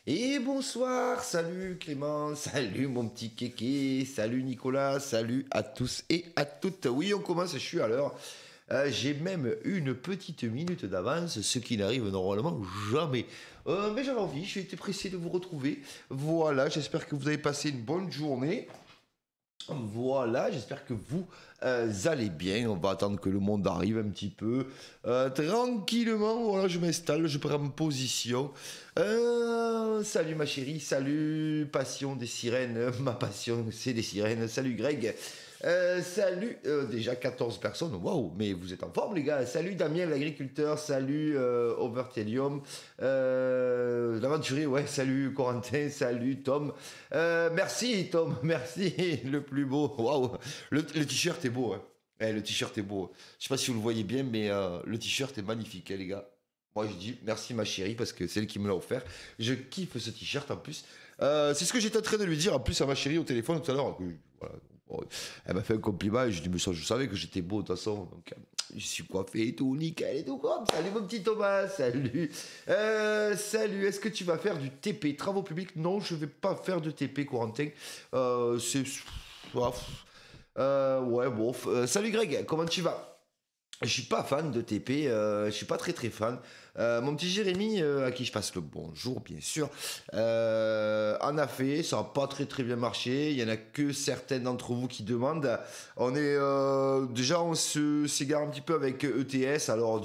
Et bonsoir, salut Clément, salut mon petit kéké, salut Nicolas, salut à tous et à toutes. Oui, on commence, je suis à l'heure. J'ai même une petite minute d'avance, ce qui n'arrive normalement jamais. Mais j'avais envie, j'ai été pressé de vous retrouver. Voilà, j'espère que vous avez passé une bonne journée. Voilà, j'espère que vous allez bien. On va attendre que le monde arrive un petit peu. Tranquillement, voilà, je m'installe, je prends ma position. Salut ma chérie, salut passion des sirènes. Ma passion, c'est des sirènes. Salut Greg. Salut, déjà 14 personnes, waouh, mais vous êtes en forme les gars. Salut Damien l'agriculteur, salut Overtelium, l'aventurier, ouais, salut Corentin, salut Tom. Merci Tom, merci, le plus beau, waouh, le t-shirt est beau, hein. Le t-shirt est beau. Je sais pas si vous le voyez bien, mais le t-shirt est magnifique, hein, les gars. Moi je dis merci ma chérie parce que c'est elle qui me l'a offert. Je kiffe ce t-shirt en plus. C'est ce que j'étais en train de lui dire en plus à ma chérie au téléphone tout à l'heure. Voilà. Bon, elle m'a fait un compliment et je dis mais ça je savais que j'étais beau de toute façon, donc je suis coiffé et tout nickel et tout comme. Salut mon petit Thomas, salut. Salut, est-ce que tu vas faire du TP, travaux publics? Non, je vais pas faire de TP Corentin. C'est ouais bon. Salut Greg, comment tu vas? Je suis pas fan de TP, je suis pas très fan. Mon petit Jérémy, à qui je passe le bonjour bien sûr, en a fait, ça a pas très bien marché. Il y en a que certains d'entre vous qui demandent. On est déjà on se s'égare un petit peu avec ETS, alors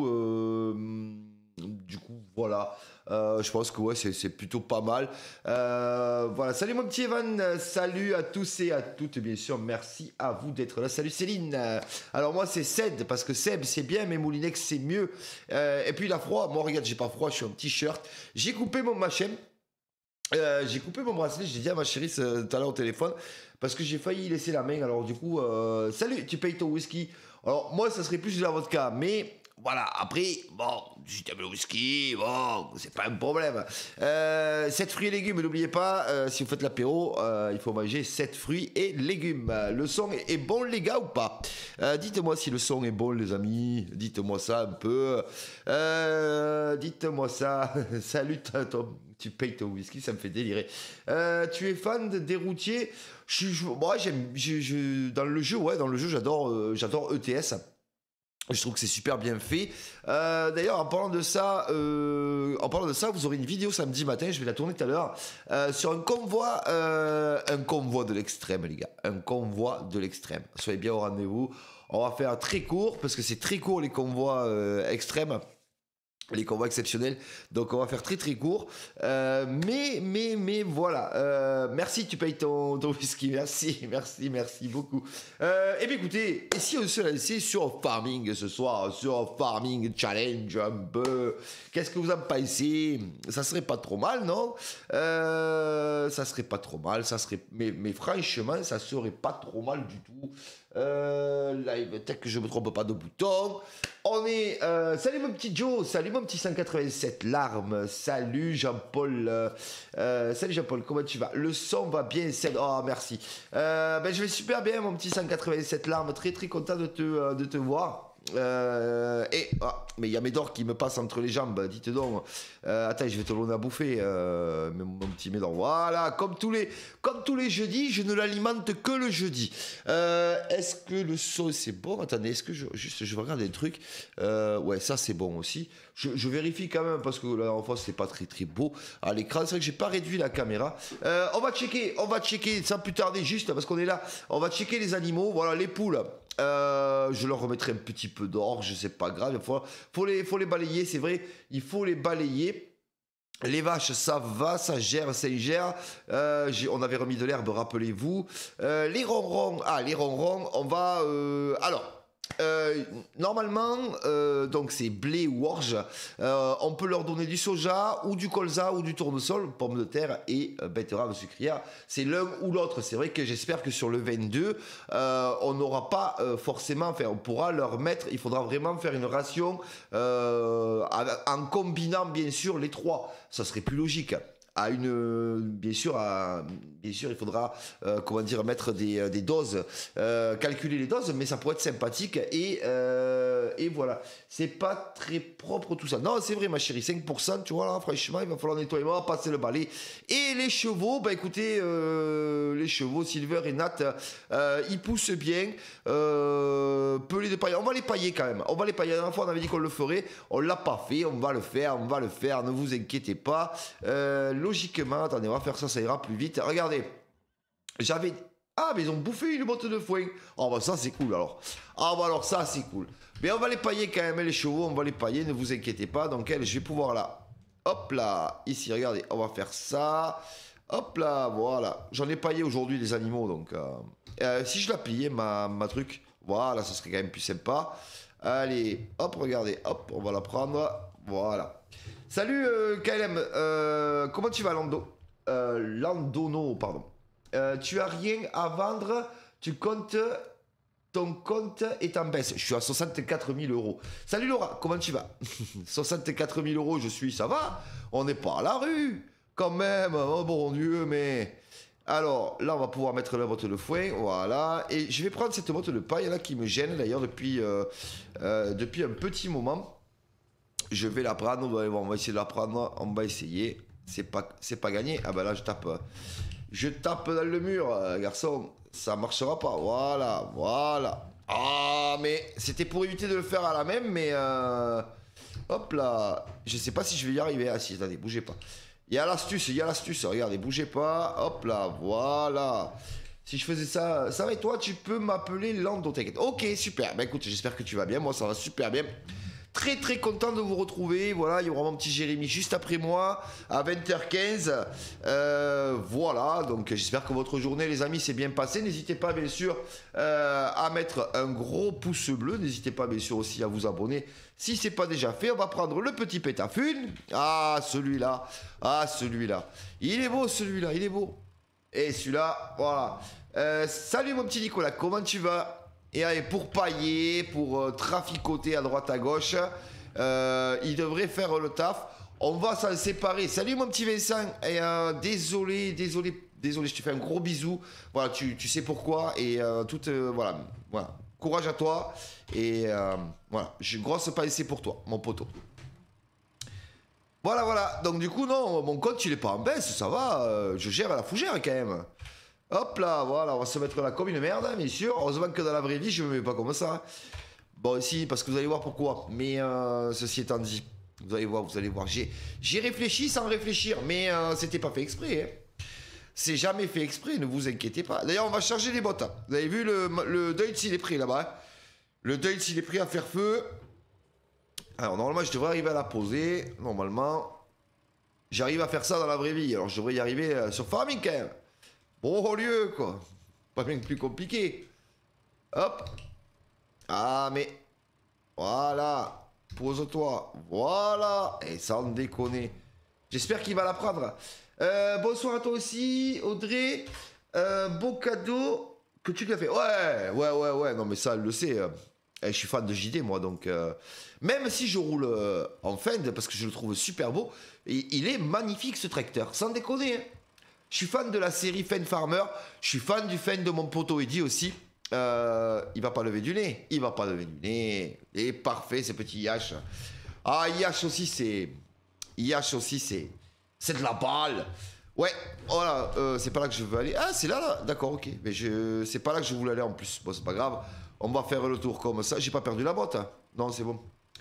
du coup voilà. Je pense que ouais, c'est plutôt pas mal. Voilà, salut mon petit Evan, salut à tous et à toutes, bien sûr, merci à vous d'être là. Salut Céline. Alors moi c'est Ced, parce que Seb c'est bien, mais Moulinex c'est mieux. Et puis il a froid, moi regarde, j'ai pas froid, je suis en t-shirt. J'ai coupé mon machin. J'ai coupé mon bracelet, j'ai dit à ma chérie tout à l'heure au téléphone, parce que j'ai failli y laisser la main. Alors du coup, salut, tu payes ton whisky. Alors moi ça serait plus de la vodka, mais voilà, après, bon, si t'aimes le whisky, bon, c'est pas un problème. 7 fruits et légumes, n'oubliez pas, si vous faites l'apéro, il faut manger 7 fruits et légumes. Le son est bon les gars ou pas? Dites-moi si le son est bon les amis, dites-moi ça un peu. Dites-moi ça. Salut Tom, tu payes ton whisky, ça me fait délirer. Tu es fan des routiers? Moi j'aime, dans le jeu, ouais, dans le jeu j'adore ETS. Je trouve que c'est super bien fait. D'ailleurs, en parlant de ça, vous aurez une vidéo samedi matin. Je vais la tourner tout à l'heure sur un convoi de l'extrême, les gars. Un convoi de l'extrême. Soyez bien au rendez-vous. On va faire très court parce que c'est très court les convois extrêmes. Les convois exceptionnels, donc on va faire très court, mais voilà, merci, tu payes ton whisky, merci beaucoup. Et bien écoutez, et si on se lançait sur Farming ce soir, sur Farming Challenge un peu, qu'est-ce que vous en pensez? Ça serait pas trop mal, non? Ça serait pas trop mal, mais franchement, ça serait pas trop mal du tout. Live, peut-être que je me trompe pas de bouton. On est. Salut mon petit Joe, salut mon petit 187 larmes, salut Jean-Paul. Salut Jean-Paul, comment tu vas? Le son va bien, oh merci. Ben, je vais super bien mon petit 187 larmes, très content de te voir. Mais il y a Médor qui me passe entre les jambes, dites donc. Attends, je vais te donner à bouffer, mon petit Médor. Voilà, comme tous les jeudis, je ne l'alimente que le jeudi. Est-ce que le son c'est bon? Attendez, est-ce que je vais regarder le truc? Ouais, ça c'est bon aussi. Je vérifie quand même parce que la dernière fois c'est pas très beau à l'écran. C'est vrai que j'ai pas réduit la caméra. On va checker sans plus tarder, juste parce qu'on est là. On va checker les animaux. Voilà, les poules. Je leur remettrai un petit peu d'orge, c'est pas grave. Faut les balayer, c'est vrai. Il faut les balayer. Les vaches, ça va, ça gère. On avait remis de l'herbe, rappelez-vous. Les ronrons, on va. Normalement, donc c'est blé ou orge. On peut leur donner du soja ou du colza ou du tournesol, pommes de terre et betterave sucrière. C'est l'un ou l'autre. C'est vrai que j'espère que sur le 22, on n'aura pas forcément. Enfin, on pourra leur mettre. Il faudra vraiment faire une ration en combinant bien sûr les trois. Ça serait plus logique. à une bien sûr il faudra comment dire mettre des doses calculer les doses mais ça pourrait être sympathique et voilà c'est pas très propre tout ça non c'est vrai ma chérie 5% tu vois là franchement il va falloir nettoyer on va passer le balai et les chevaux bah écoutez les chevaux Silver et Nat ils poussent bien pelés de paille on va les pailler quand même on va les pailler la dernière fois on avait dit qu'on le ferait on l'a pas fait on va le faire ne vous inquiétez pas logiquement, attendez, on va faire ça, ça ira plus vite. Regardez, j'avais... Ah, mais ils ont bouffé une botte de foin. Oh, bah ça, c'est cool, alors. Ah, bah alors, ça, c'est cool. Mais on va les pailler quand même, les chevaux, on va les pailler, ne vous inquiétez pas. Donc, elle, je vais pouvoir là... Hop là, ici, regardez, on va faire ça. Hop là, voilà. J'en ai paillé aujourd'hui les animaux, donc... si je la pillais, ma truc, voilà, ça serait quand même plus sympa. Allez, hop, regardez, hop, on va la prendre. Voilà. Salut KLM, comment tu vas Lando Landono, pardon. Tu as rien à vendre, ton compte est en baisse. Je suis à 64 000 euros. Salut Laura, comment tu vas 64 000 euros, je suis, ça va. On n'est pas à la rue, quand même. Oh bon Dieu, mais... Alors, là, on va pouvoir mettre la botte de foin, voilà. Et je vais prendre cette botte de paille, là, qui me gêne, d'ailleurs, depuis un petit moment. Je vais la prendre, on va essayer de la prendre, on va essayer. C'est pas gagné. Ah ben là, je tape dans le mur, garçon. Ça marchera pas. Voilà. Ah, mais c'était pour éviter de le faire à la même, mais hop là. Je sais pas si je vais y arriver. Ah si, attendez, bougez pas. Il y a l'astuce. Regardez, bougez pas. Hop là, voilà. Si je faisais ça, ça va et toi, tu peux m'appeler Lando, t'inquiète. Ok, super. Bah écoute, j'espère que tu vas bien. Moi, ça va super bien. Très très content de vous retrouver. Voilà, il y aura mon petit Jérémy juste après moi à 20h15. Voilà, donc j'espère que votre journée, les amis, s'est bien passée. N'hésitez pas, bien sûr, à mettre un gros pouce bleu. N'hésitez pas, bien sûr, aussi à vous abonner si c'est pas déjà fait. On va prendre le petit pétafune. Ah, celui-là. Il est beau, celui-là, il est beau. Et celui-là, voilà. Salut, mon petit Nicolas, comment tu vas? Et allez, pour pailler, pour traficoter à droite à gauche, il devrait faire le taf. On va s'en séparer. Salut mon petit Vincent. Et désolé, je te fais un gros bisou. Voilà, tu sais pourquoi. Et voilà. Courage à toi. Et voilà, j'ai une grosse pensée pour toi, mon poteau. Voilà. Donc du coup, non, mon compte, il est pas en baisse, ça va. Je gère à la fougère quand même. Hop là, voilà, on va se mettre là comme une merde, bien sûr. Heureusement que dans la vraie vie, je me mets pas comme ça. Bon, si, parce que vous allez voir pourquoi. Mais ceci étant dit, vous allez voir. J'ai réfléchi sans réfléchir, mais c'était pas fait exprès. Hein. C'est jamais fait exprès, ne vous inquiétez pas. D'ailleurs, on va charger les bottes. Vous avez vu le deuil s'il est prêt là-bas. Hein. Le deuil s'il est prêt à faire feu. Alors, normalement, je devrais arriver à la poser. Normalement, j'arrive à faire ça dans la vraie vie. Alors, je devrais y arriver sur Farming quand même. Bon au lieu, quoi. Pas bien plus compliqué. Hop. Ah, mais... Voilà. Pose-toi. Voilà. Et sans déconner. J'espère qu'il va la prendre. Bonsoir à toi aussi, Audrey. Beau cadeau que tu lui as fait. Ouais. Non, mais ça, elle le sait. Je suis fan de JD, moi, donc... Même si je roule en Fend, parce que je le trouve super beau, il est magnifique, ce tracteur. Sans déconner, hein. Je suis fan de la série Fen Farmer. Je suis fan du Fen de mon poteau Eddy aussi. Il va pas lever du nez. Il est parfait, ce petit Yash. Ah, Yash aussi, c'est de la balle. Ouais, voilà. C'est pas là que je veux aller. Ah, c'est là. D'accord, ok. Mais c'est pas là que je voulais aller en plus. Bon, c'est pas grave. On va faire le tour comme ça. J'ai pas perdu la botte. Hein. Non, c'est bon.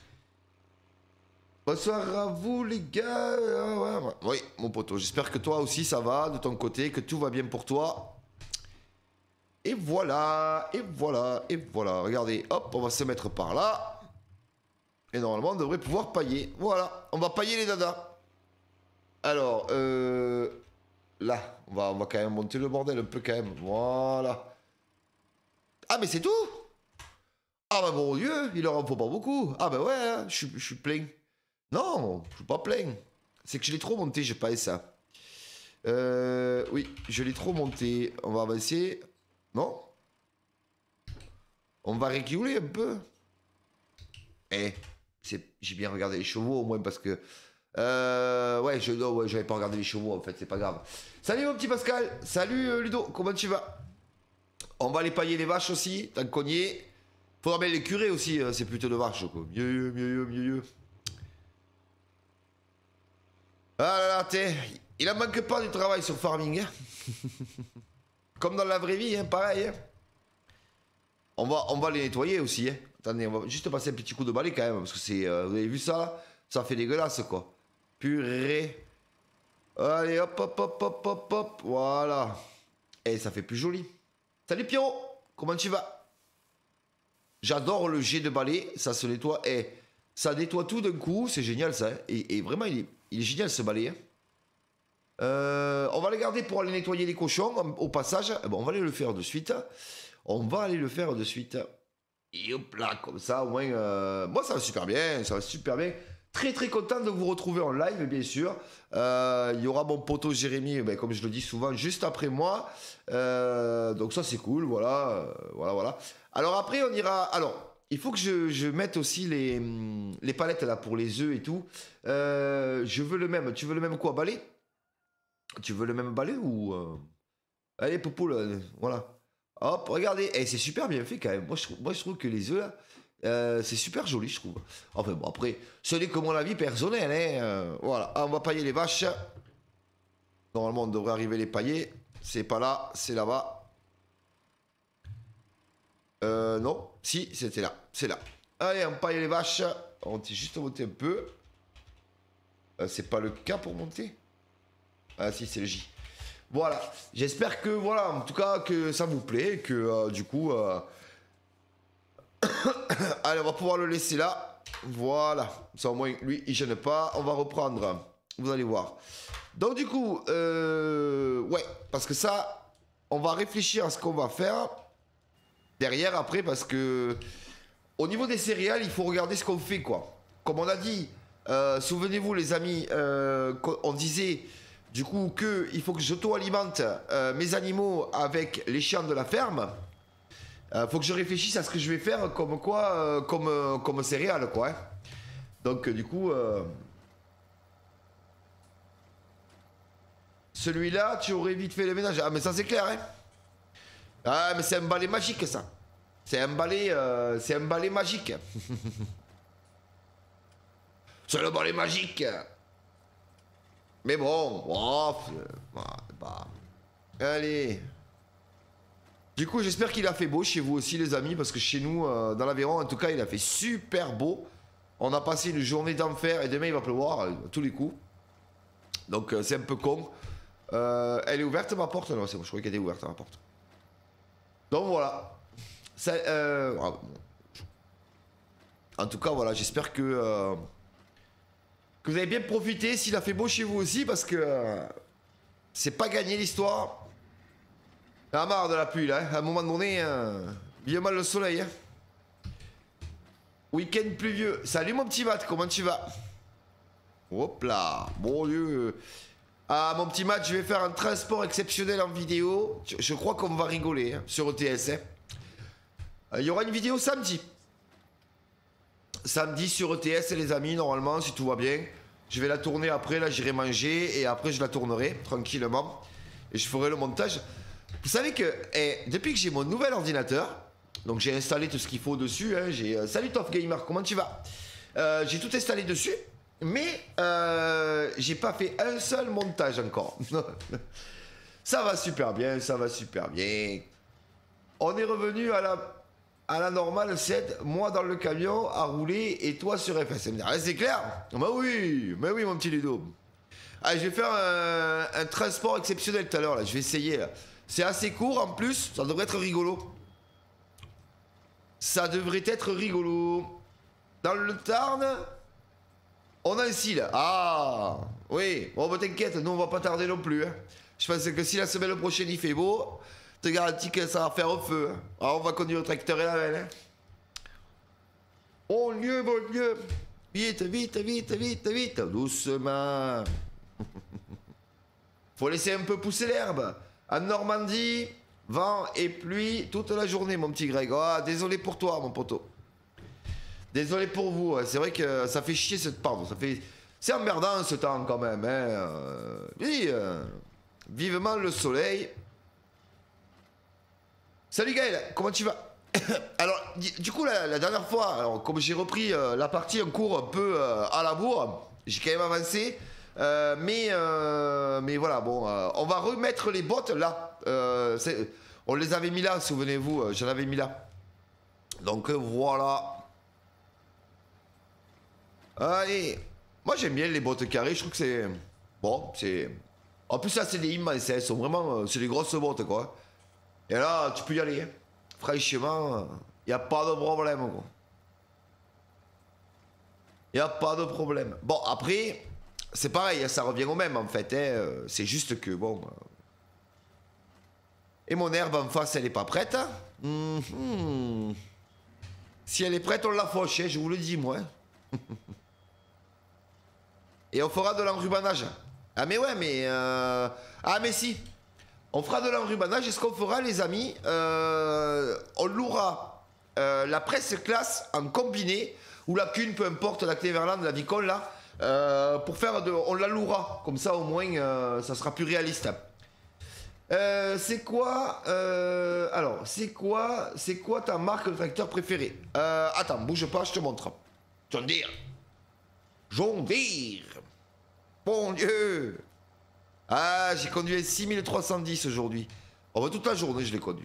Bonsoir à vous les gars. Ouais. Oui, mon poteau. J'espère que toi aussi ça va de ton côté, que tout va bien pour toi. Et voilà. Regardez, hop, on va se mettre par là. Et normalement, on devrait pouvoir pailler. Voilà, on va pailler les dadas. Alors, là, on va quand même monter le bordel un peu quand même. Voilà. Ah, mais c'est tout? Ah bah bon Dieu, il leur en faut pas beaucoup. Ah bah ouais, hein, je suis plein. Non, je suis pas plein. C'est que je l'ai trop monté, je pense ça. Oui, je l'ai trop monté. On va avancer. Non? On va reculer un peu. Eh, j'ai bien regardé les chevaux au moins parce que Ouais, non, ouais, j'avais pas regardé les chevaux en fait, c'est pas grave. Salut mon petit Pascal, salut Ludo, comment tu vas? On va aller pailler les vaches aussi, tant qu'on y est. Faudra bien les curer aussi, c'est plutôt de vaches quoi. Mieux. Ah là là, t'es. Il en manque pas du travail sur farming. Hein. Comme dans la vraie vie, hein, pareil. Hein. On va les nettoyer aussi. Hein. Attendez, on va juste passer un petit coup de balai quand même. Parce que c'est. Vous avez vu ça? Ça fait dégueulasse quoi. Purée. Allez, hop. Voilà. Et ça fait plus joli. Salut Pierrot, comment tu vas? J'adore le jet de balai. Ça se nettoie. Et ça nettoie tout d'un coup. C'est génial ça. Hein. Et vraiment, il est génial ce balai. Hein. On va les garder pour aller nettoyer les cochons au passage. Bon, on va aller le faire de suite. Et hop là, comme ça, au moins. Moi, ça va super bien. Très très content de vous retrouver en live, bien sûr. Il y aura mon poteau Jérémy, ben, comme je le dis souvent, juste après moi. Donc ça, c'est cool. Voilà. Alors après, on ira. Alors, il faut que je mette aussi les palettes là pour les œufs et tout. Je veux le même. Tu veux le même quoi, balai? Tu veux le même balai ou Allez, Poupoule, voilà. Hop, regardez. Et c'est super bien fait quand même. Moi, je trouve que les œufs là, c'est super joli, je trouve. Enfin bon, après, ce n'est que mon avis personnel. Hein. Voilà, on va pailler les vaches. Normalement, on devrait arriver les pailler. C'est pas là, c'est là-bas. Non, si, c'était là. C'est là. Allez, on paille les vaches. On va juste monter un peu. C'est pas le cas pour monter. Ah si, c'est le J. Voilà, j'espère que, voilà, en tout cas, que ça vous plaît, que du coup... Allez, on va pouvoir le laisser là. Voilà, ça au moins, lui, il gêne pas. On va reprendre, vous allez voir. Donc du coup, ouais, parce que ça, on va réfléchir à ce qu'on va faire derrière après, parce que au niveau des céréales, il faut regarder ce qu'on fait, quoi. Comme on a dit, souvenez-vous les amis, on disait... Du coup, il faut que j'auto-alimente mes animaux avec les chiens de la ferme. Faut que je réfléchisse à ce que je vais faire comme quoi, comme céréales, quoi. Hein. Donc, du coup, celui-là, tu aurais vite fait le ménage. Ah, mais ça, c'est clair, hein. Ah, mais c'est un balai magique, ça. C'est un balai magique. C'est le balai magique. Mais bon, bah. Allez. Du coup, j'espère qu'il a fait beau chez vous aussi, les amis, parce que chez nous, dans l'Aveyron, en tout cas, il a fait super beau. On a passé une journée d'enfer et demain, il va pleuvoir à tous les coups. Donc, c'est un peu con. Elle est ouverte, ma porte? Non, c'est bon, je croyais qu'elle était ouverte, ma porte. Donc, voilà. Ça, en tout cas, voilà, j'espère que vous avez bien profité s'il a fait beau chez vous aussi, parce que c'est pas gagné l'histoire. On a marre de la pluie là, hein. À un moment donné, bien mal le soleil. Hein. Week-end pluvieux. Salut mon petit Matt, comment tu vas? Hop là, mon Dieu. Ah mon petit Matt, je vais faire un transport exceptionnel en vidéo. Je crois qu'on va rigoler hein, sur ETS. Hein. Il y aura une vidéo samedi. Samedi sur ETS les amis, normalement, si tout va bien. Je vais la tourner après, là j'irai manger et après je la tournerai tranquillement. Et je ferai le montage. Vous savez que depuis que j'ai mon nouvel ordinateur, donc j'ai installé tout ce qu'il faut dessus. Hein, salut Top Gamer, comment tu vas? J'ai tout installé dessus, mais j'ai pas fait un seul montage encore. Ça va super bien, ça va super bien. On est revenu à la normale, 7 moi dans le camion à rouler et toi sur FSM. Ah, c'est clair? Bah oui, mon petit Ludo. Ah, je vais faire un transport exceptionnel tout à l'heure là, je vais essayer là. C'est assez court en plus, ça devrait être rigolo. Ça devrait être rigolo. Dans le Tarn, on a un cil. Ah, oui. Bon, bah t'inquiète, nous on va pas tarder non plus. Hein. Je pense que si la semaine prochaine il fait beau, je te garantis que ça va faire feu. Hein. Alors on va conduire le tracteur et la belle. Hein. Bon Dieu. Vite. Doucement. Faut laisser un peu pousser l'herbe. En Normandie, vent et pluie toute la journée, mon petit Greg. Oh, désolé pour toi, mon poteau. Désolé pour vous. C'est vrai que ça fait chier cette pente. C'est emmerdant ce temps quand même. Hein. Oui, vivement le soleil. Salut Gaël, comment tu vas? Alors, du coup, la dernière fois, alors, comme j'ai repris la partie en cours un peu à la bourre, j'ai quand même avancé. Mais voilà, bon, on va remettre les bottes là. On les avait mis là, souvenez-vous, j'en avais mis là. Donc voilà. Allez. Moi j'aime bien les bottes carrées, je trouve que c'est... Bon, c'est... En plus là c'est des immenses, elles sont vraiment... c'est des grosses bottes quoi. Et là tu peux y aller. Hein. Franchement, y a pas de problème quoi. Y a pas de problème. Bon après, c'est pareil, ça revient au même en fait. Hein. C'est juste que bon... Et mon herbe en face elle est pas prête. Hein. Si elle est prête on la fauche, hein, je vous le dis moi. Et on fera de l'enrubanage. Ah mais ouais mais... Ah mais si. On fera de l'enrubanage. Et ce qu'on fera les amis, on louera la presse classe en combiné. Ou la cune, peu importe, la clé Verland, la Vicon là. Pour faire de... On la louera. Comme ça au moins ça sera plus réaliste. C'est quoi alors, c'est quoi ta marque de tracteur préférée? Attends, bouge pas, je te montre. John Deere. John Deere. Bon Dieu. Ah, j'ai conduit un 6310 aujourd'hui. Oh, bah, toute la journée, je l'ai conduit.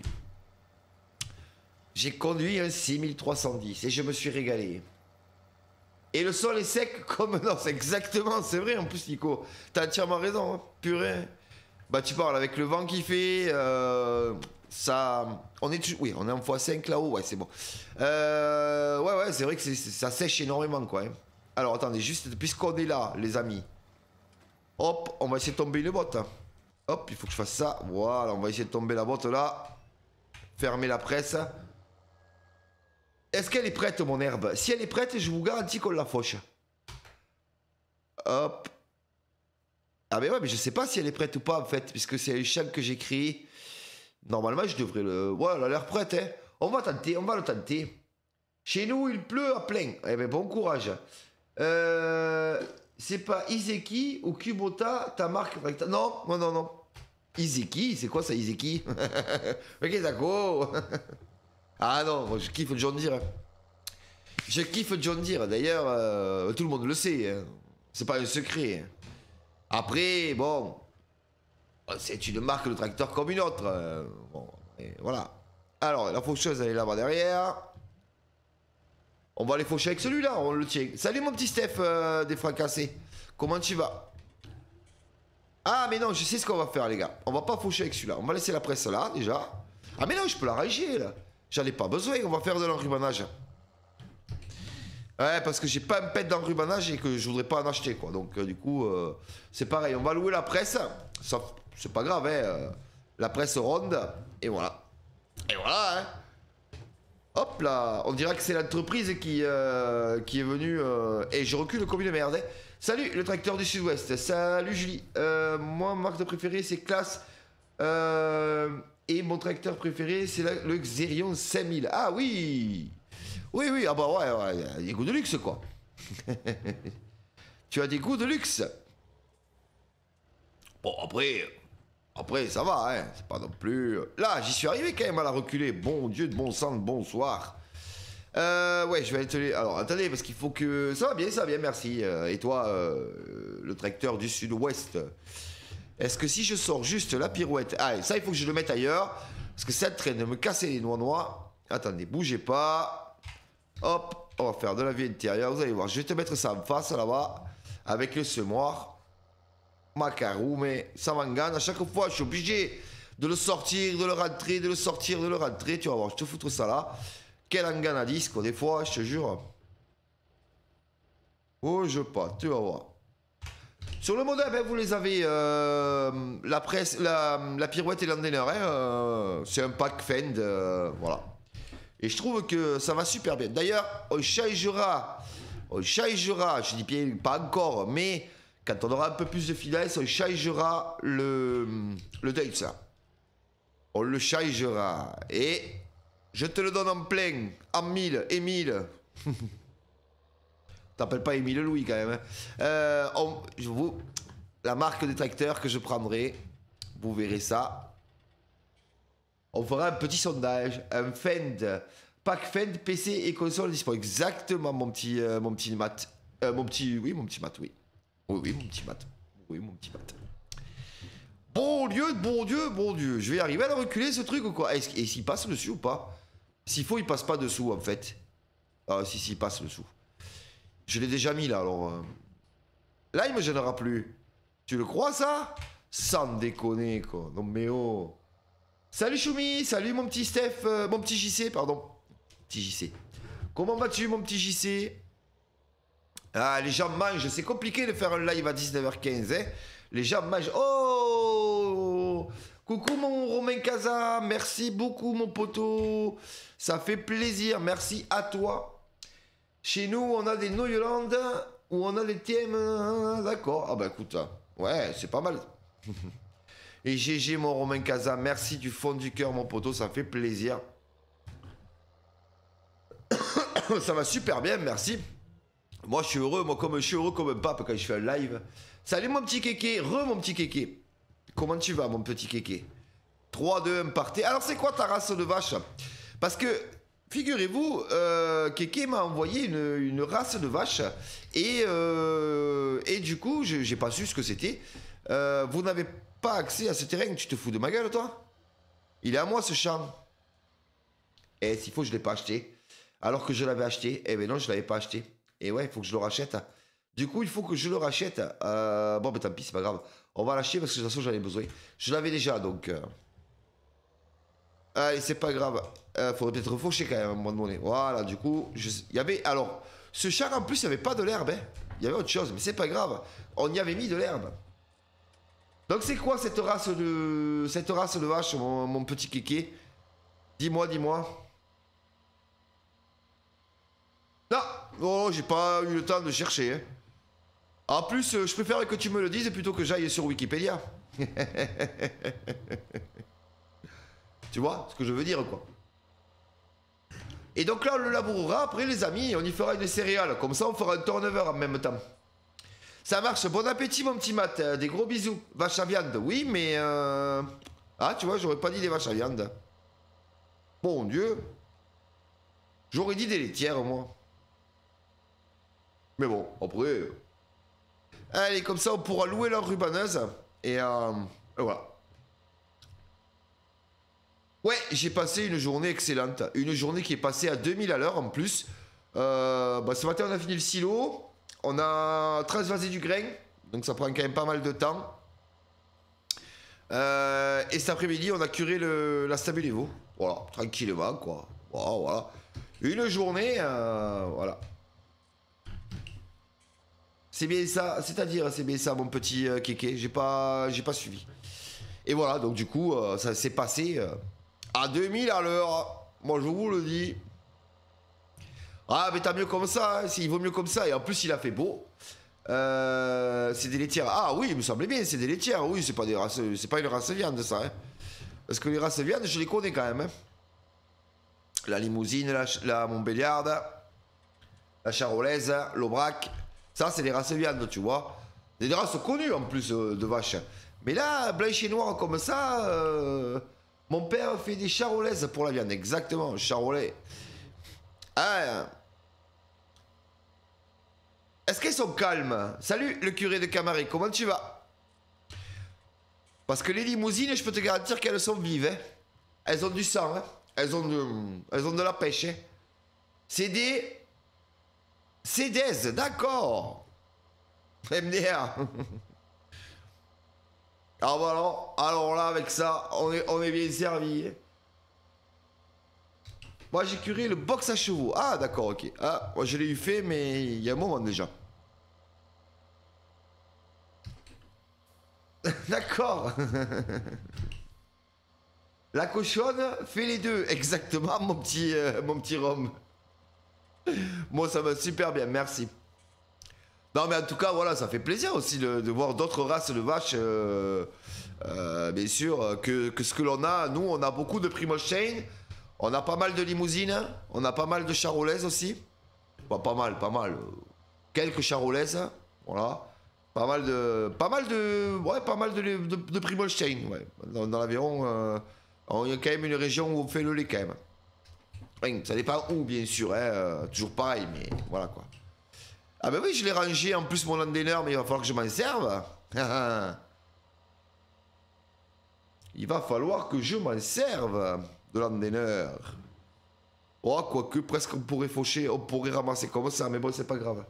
J'ai conduit un 6310 et je me suis régalé. Et le sol est sec comme... Non, c'est exactement, c'est vrai en plus, Nico. T'as entièrement raison, hein. Purée. Bah, tu parles avec le vent qui fait... ça... On est... Oui, on est en x5 là-haut, ouais, c'est bon. Ouais, c'est vrai que ça sèche énormément, quoi. Hein. Alors, attendez, juste, puisqu'on est là, les amis... Hop, on va essayer de tomber une botte. Hop, il faut que je fasse ça. Voilà, on va essayer de tomber la botte là. Fermer la presse. Est-ce qu'elle est prête, mon herbe? Si elle est prête, je vous garantis qu'on la fauche. Hop. Ah mais ouais, mais je sais pas si elle est prête ou pas en fait, puisque c'est un champ que j'ai créé. Normalement, je devrais le... Voilà, elle a l'air prête, hein. On va tenter, on va le tenter. Chez nous, il pleut à plein. Eh ben, bon courage. C'est pas Izeki ou Kubota, ta marque? Non, non. Izeki, c'est quoi ça, Izeki? Ok, d'accord. Ah non, je kiffe John Deere. Je kiffe John Deere. D'ailleurs, tout le monde le sait. Hein. C'est pas un secret. Après, bon, c'est une marque de tracteur comme une autre. Bon, et voilà. Alors, la faucheuse, elle est là-bas derrière. On va aller faucher avec celui-là, on le tient. Salut mon petit Steph des fracassés. Comment tu vas? Ah mais non, je sais ce qu'on va faire les gars. On va pas faucher avec celui-là. On va laisser la presse là déjà. Ah mais non, je peux la ranger là. J'en ai pas besoin, on va faire de l'enrubanage. Ouais, parce que j'ai pas un pet d'enrubanage et que je voudrais pas en acheter quoi. Donc du coup, c'est pareil. On va louer la presse. Ça, c'est pas grave, hein. La presse ronde. Et voilà. Et voilà, hein. Hop là, on dirait que c'est l'entreprise qui est venue... Et je recule comme une merde. Hein. Salut, le tracteur du sud-ouest. Salut Julie. Moi, ma marque de préférée, c'est Classe. Et mon tracteur préféré, c'est le Xerion 5000. Ah oui. Oui, ah bah ouais, il y a des goûts de luxe, quoi. Tu as des goûts de luxe. Bon, après, ça va, hein. C'est pas non plus... Là, j'y suis arrivé quand même à la reculer. Bon Dieu de bon sang, bonsoir. Ouais, je vais aller te... Alors, attendez, parce qu'il faut que... Ça va bien, merci. Et toi, le tracteur du sud-ouest, est-ce que si je sors juste la pirouette... Ah, ça, il faut que je le mette ailleurs. Parce que ça traîne de me casser les noix. Attendez, bougez pas. Hop, on va faire de la vie intérieure. Vous allez voir, je vais te mettre ça en face, là-bas. Avec le semoir. Macarou, mais ça m'engane. À chaque fois, je suis obligé de le sortir, de le rentrer, de le sortir, de le rentrer. Tu vas voir, je te foutre ça là. Quel engane à disque, quoi, des fois, je te jure. Oh, je pas, tu vas voir. Sur le modèle, ben, vous les avez, la presse, la pirouette et l'antenner, hein, c'est un pack Fend, voilà. Et je trouve que ça va super bien. D'ailleurs, on changera, je dis bien pas encore, mais... Quand on aura un peu plus de finesse, on changera le Deutz. On le changera. Et je te le donne en plein, en 1000 et 1000. T'appelles pas Émile Louis quand même. Hein. La marque des tracteurs que je prendrai, vous verrez ça. On fera un petit sondage, un Fend, pack Fend, PC et console dispo. Exactement mon petit mat. Mon petit mat, oui. Oui, mon petit mat. Oui, mon petit mat. Bon Dieu, bon Dieu, bon Dieu. Je vais arriver à le reculer ce truc ou quoi? Et s'il passe dessus ou pas? S'il faut, il passe pas dessous en fait. Ah si, il passe dessous. Je l'ai déjà mis là, alors... Là, il me gênera plus. Tu le crois, ça? Sans déconner, quoi. Non, mais oh. Salut, Choumi. Salut, mon petit Steph. Mon petit JC, pardon. Petit JC. Comment vas-tu, mon petit JC? Ah, les gens mangent. C'est compliqué de faire un live à 19h15, hein. Les gens mangent. Oh! Coucou, mon Romain Casa. Merci beaucoup, mon poteau. Ça fait plaisir. Merci à toi. Chez nous, on a des Noyeland ou on a des TM. D'accord. Ah bah écoute, ouais, c'est pas mal. Et GG, mon Romain Casa, merci du fond du cœur, mon poteau, ça fait plaisir. Ça va super bien, merci. Moi, je suis heureux, je suis heureux comme un pape quand je fais un live. Salut, mon petit kéké, mon petit kéké. Comment tu vas, mon petit kéké? 3, 2, 1, partez. Alors, c'est quoi ta race de vache? Parce que... Figurez-vous, Kéké m'a envoyé une race de vache et du coup, j'ai pas su ce que c'était. Vous n'avez pas accès à ce terrain, tu te fous de ma gueule, toi? Il est à moi, ce champ. Et s'il faut, je l'ai pas acheté. Alors que je l'avais acheté. Eh ben non, je l'avais pas acheté. Et ouais, il faut que je le rachète. Du coup, il faut que je le rachète. Bon, ben tant pis, c'est pas grave. On va l'acheter parce que de toute façon, j'en ai besoin. Je l'avais déjà, donc... Allez, c'est pas grave. Faudrait peut-être refaucher quand même à un moment donné. Voilà, du coup, il y avait... Alors, ce char en plus, il n'y avait pas de l'herbe. Hein. Il y avait autre chose, mais c'est pas grave. On y avait mis de l'herbe. Donc c'est quoi cette race de vache, mon petit kéké? Dis-moi, dis-moi. Non, oh, j'ai pas eu le temps de chercher. Hein. En plus, je préfère que tu me le dises plutôt que j'aille sur Wikipédia. Tu vois ce que je veux dire, quoi. Et donc là, on le labourera après, les amis, et on y fera une céréale. Comme ça, on fera un turnover en même temps. Ça marche. Bon appétit, mon petit Matt. Des gros bisous. Vache à viande. Oui, mais... Ah, tu vois, j'aurais pas dit des vaches à viande. Bon Dieu. J'aurais dit des laitières, moi. Mais bon, après... Allez, comme ça, on pourra louer leur rubaneuse. Et voilà. Ouais, j'ai passé une journée excellente. Une journée qui est passée à 2000 à l'heure en plus. Ce matin, on a fini le silo. On a transvasé du grain. Donc ça prend quand même pas mal de temps. Et cet après-midi, on a curé la stabule Evo. Voilà, tranquillement, quoi. Voilà. Une journée, voilà. C'est bien ça, c'est-à-dire, c'est bien ça, mon petit kéké. J'ai pas suivi. Et voilà, donc du coup, ça s'est passé... à 2000 à l'heure, moi je vous le dis. Ah mais t'as mieux comme ça, hein. Il vaut mieux comme ça. Et en plus il a fait beau. C'est des laitières. Ah oui, il me semblait bien, c'est des laitières. Oui, c'est pas des races, c'est pas une race viande ça. Hein. Parce que les races viande, je les connais quand même. Hein. La limousine, la Montbéliarde, la charolaise, l'aubrac. Ça c'est des races viande, tu vois. C'est des races connues en plus de vaches. Mais là, blanche et noire comme ça... Mon père fait des charolaises pour la viande, exactement, charolais. Ah. Est-ce qu'elles sont calmes? Salut le curé de Camaret, comment tu vas? Parce que les limousines, je peux te garantir qu'elles sont vives. Hein. Elles ont du sang, hein. Elles ont de la pêche. Hein. C'est des... C'est des, d'accord. MDR. Ah voilà, alors là avec ça, on est bien servi. Moi j'ai curé le box à chevaux. Ah d'accord, ok. Ah, moi je l'ai eu fait, mais il y a un moment déjà. D'accord. La cochonne fait les deux, exactement, mon petit Rome. Moi ça va super bien, merci. Non mais en tout cas voilà, ça fait plaisir aussi de voir d'autres races de vaches, bien sûr, que ce que l'on a. Nous on a beaucoup de Primoshane, on a pas mal de limousines, on a pas mal de charolaises aussi. Bah, pas mal, quelques charolaises, voilà. Pas mal de Primolstein, ouais. Dans l'Aveyron, il y a quand même une région où on fait le lait quand même. Enfin, ça dépend où, bien sûr, hein, toujours pareil, mais voilà quoi. Ah ben oui, je l'ai rangé en plus mon landailer, mais il va falloir que je m'en serve. Il va falloir que je m'en serve de landailer. Oh, quoique, presque on pourrait faucher, on pourrait ramasser comme ça, mais bon, c'est pas grave.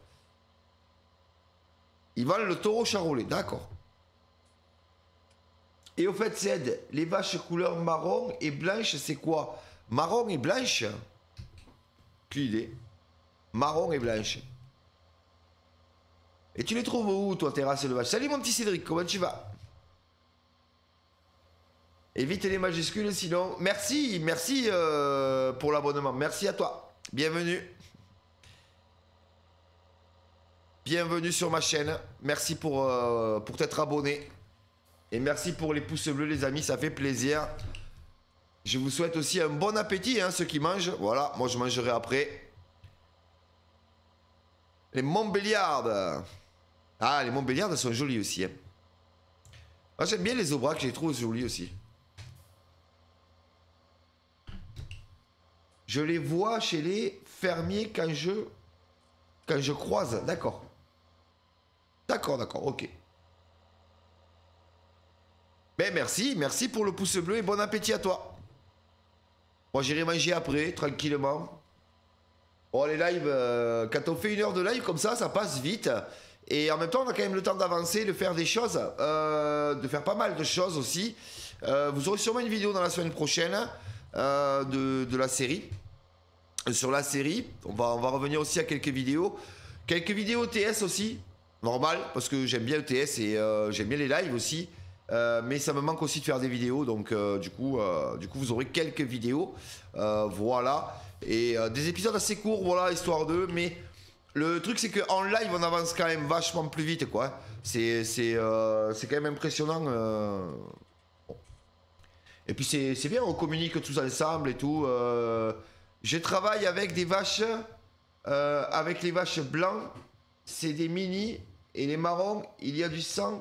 Ils vendent le taureau charolais, d'accord. Et au fait, Ced, les vaches couleur marron et blanche, c'est quoi? Marron et blanche? Quelle idée. Marron et blanche. Et tu les trouves où, toi, tes races de vaches? Salut, mon petit Cédric, comment tu vas? Évite les majuscules, sinon... Merci, merci pour l'abonnement. Merci à toi. Bienvenue. Bienvenue sur ma chaîne. Merci pour t'être abonné. Et merci pour les pouces bleus, les amis. Ça fait plaisir. Je vous souhaite aussi un bon appétit, hein, ceux qui mangent. Voilà, moi je mangerai après. Les Montbéliardes. Ah, les Montbéliardes sont jolies aussi. Hein. Moi j'aime bien les Aubrac, je les trouve jolies aussi. Je les vois chez les fermiers quand je croise. D'accord. D'accord, d'accord, ok. Ben merci pour le pouce bleu et bon appétit à toi. Moi j'irai manger après, tranquillement. Bon les lives, quand on fait une heure de live comme ça passe vite. Et en même temps on a quand même le temps d'avancer, de faire des choses, de faire pas mal de choses aussi. Vous aurez sûrement une vidéo dans la semaine prochaine de la série. Sur la série, on va revenir aussi à quelques vidéos. Quelques vidéos TS aussi, normal, parce que j'aime bien le TS et j'aime bien les lives aussi. Mais ça me manque aussi de faire des vidéos, donc du coup vous aurez quelques vidéos, voilà, et des épisodes assez courts, voilà, histoire d'eux. Mais le truc c'est qu'en live on avance quand même vachement plus vite, quoi. C'est quand même impressionnant. Bon. Et puis c'est bien, on communique tous ensemble et tout. Je travaille avec des vaches, avec les vaches blancs, c'est des mini, et les marrons, il y a du sang.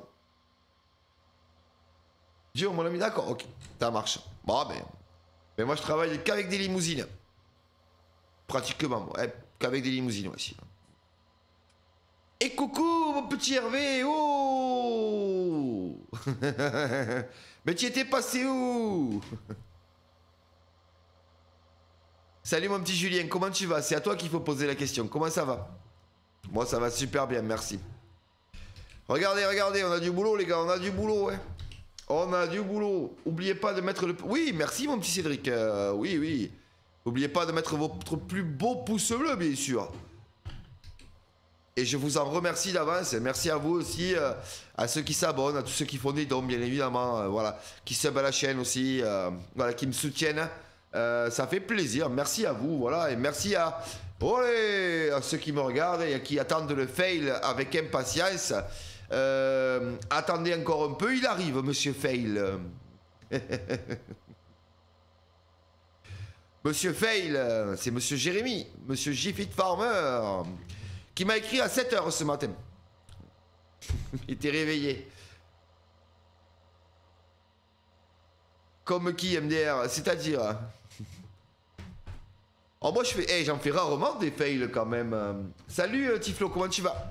Dur, mon ami, d'accord, ok, ça marche. Bon, mais moi je travaille qu'avec des limousines. Pratiquement, ouais, qu'avec des limousines aussi. Et coucou, mon petit Hervé, oh. Mais tu étais passé où? Salut mon petit Julien, comment tu vas? C'est à toi qu'il faut poser la question, comment ça va? Moi ça va super bien, merci. Regardez, regardez, on a du boulot les gars, on a du boulot, ouais. On a du boulot. Oubliez pas de mettre le... Oui, merci mon petit Cédric. Oui, oui. N'oubliez pas de mettre votre plus beau pouce bleu, bien sûr. Et je vous en remercie d'avance. Merci à vous aussi, à ceux qui s'abonnent, à tous ceux qui font des dons, bien évidemment. Voilà, qui subbent à la chaîne aussi, voilà, qui me soutiennent. Ça fait plaisir. Merci à vous, voilà. Et merci à ceux qui me regardent et qui attendent le fail avec impatience. Attendez encore un peu, il arrive, monsieur Fail. Monsieur Fail, c'est monsieur Jérémy, monsieur J-Fit Farmer, qui m'a écrit à 7 h ce matin. Il était réveillé. Comme qui, MDR? C'est-à-dire... Oh, moi, je fais... Hey, j'en fais rarement des fails, quand même. Salut, Tiflo, comment tu vas?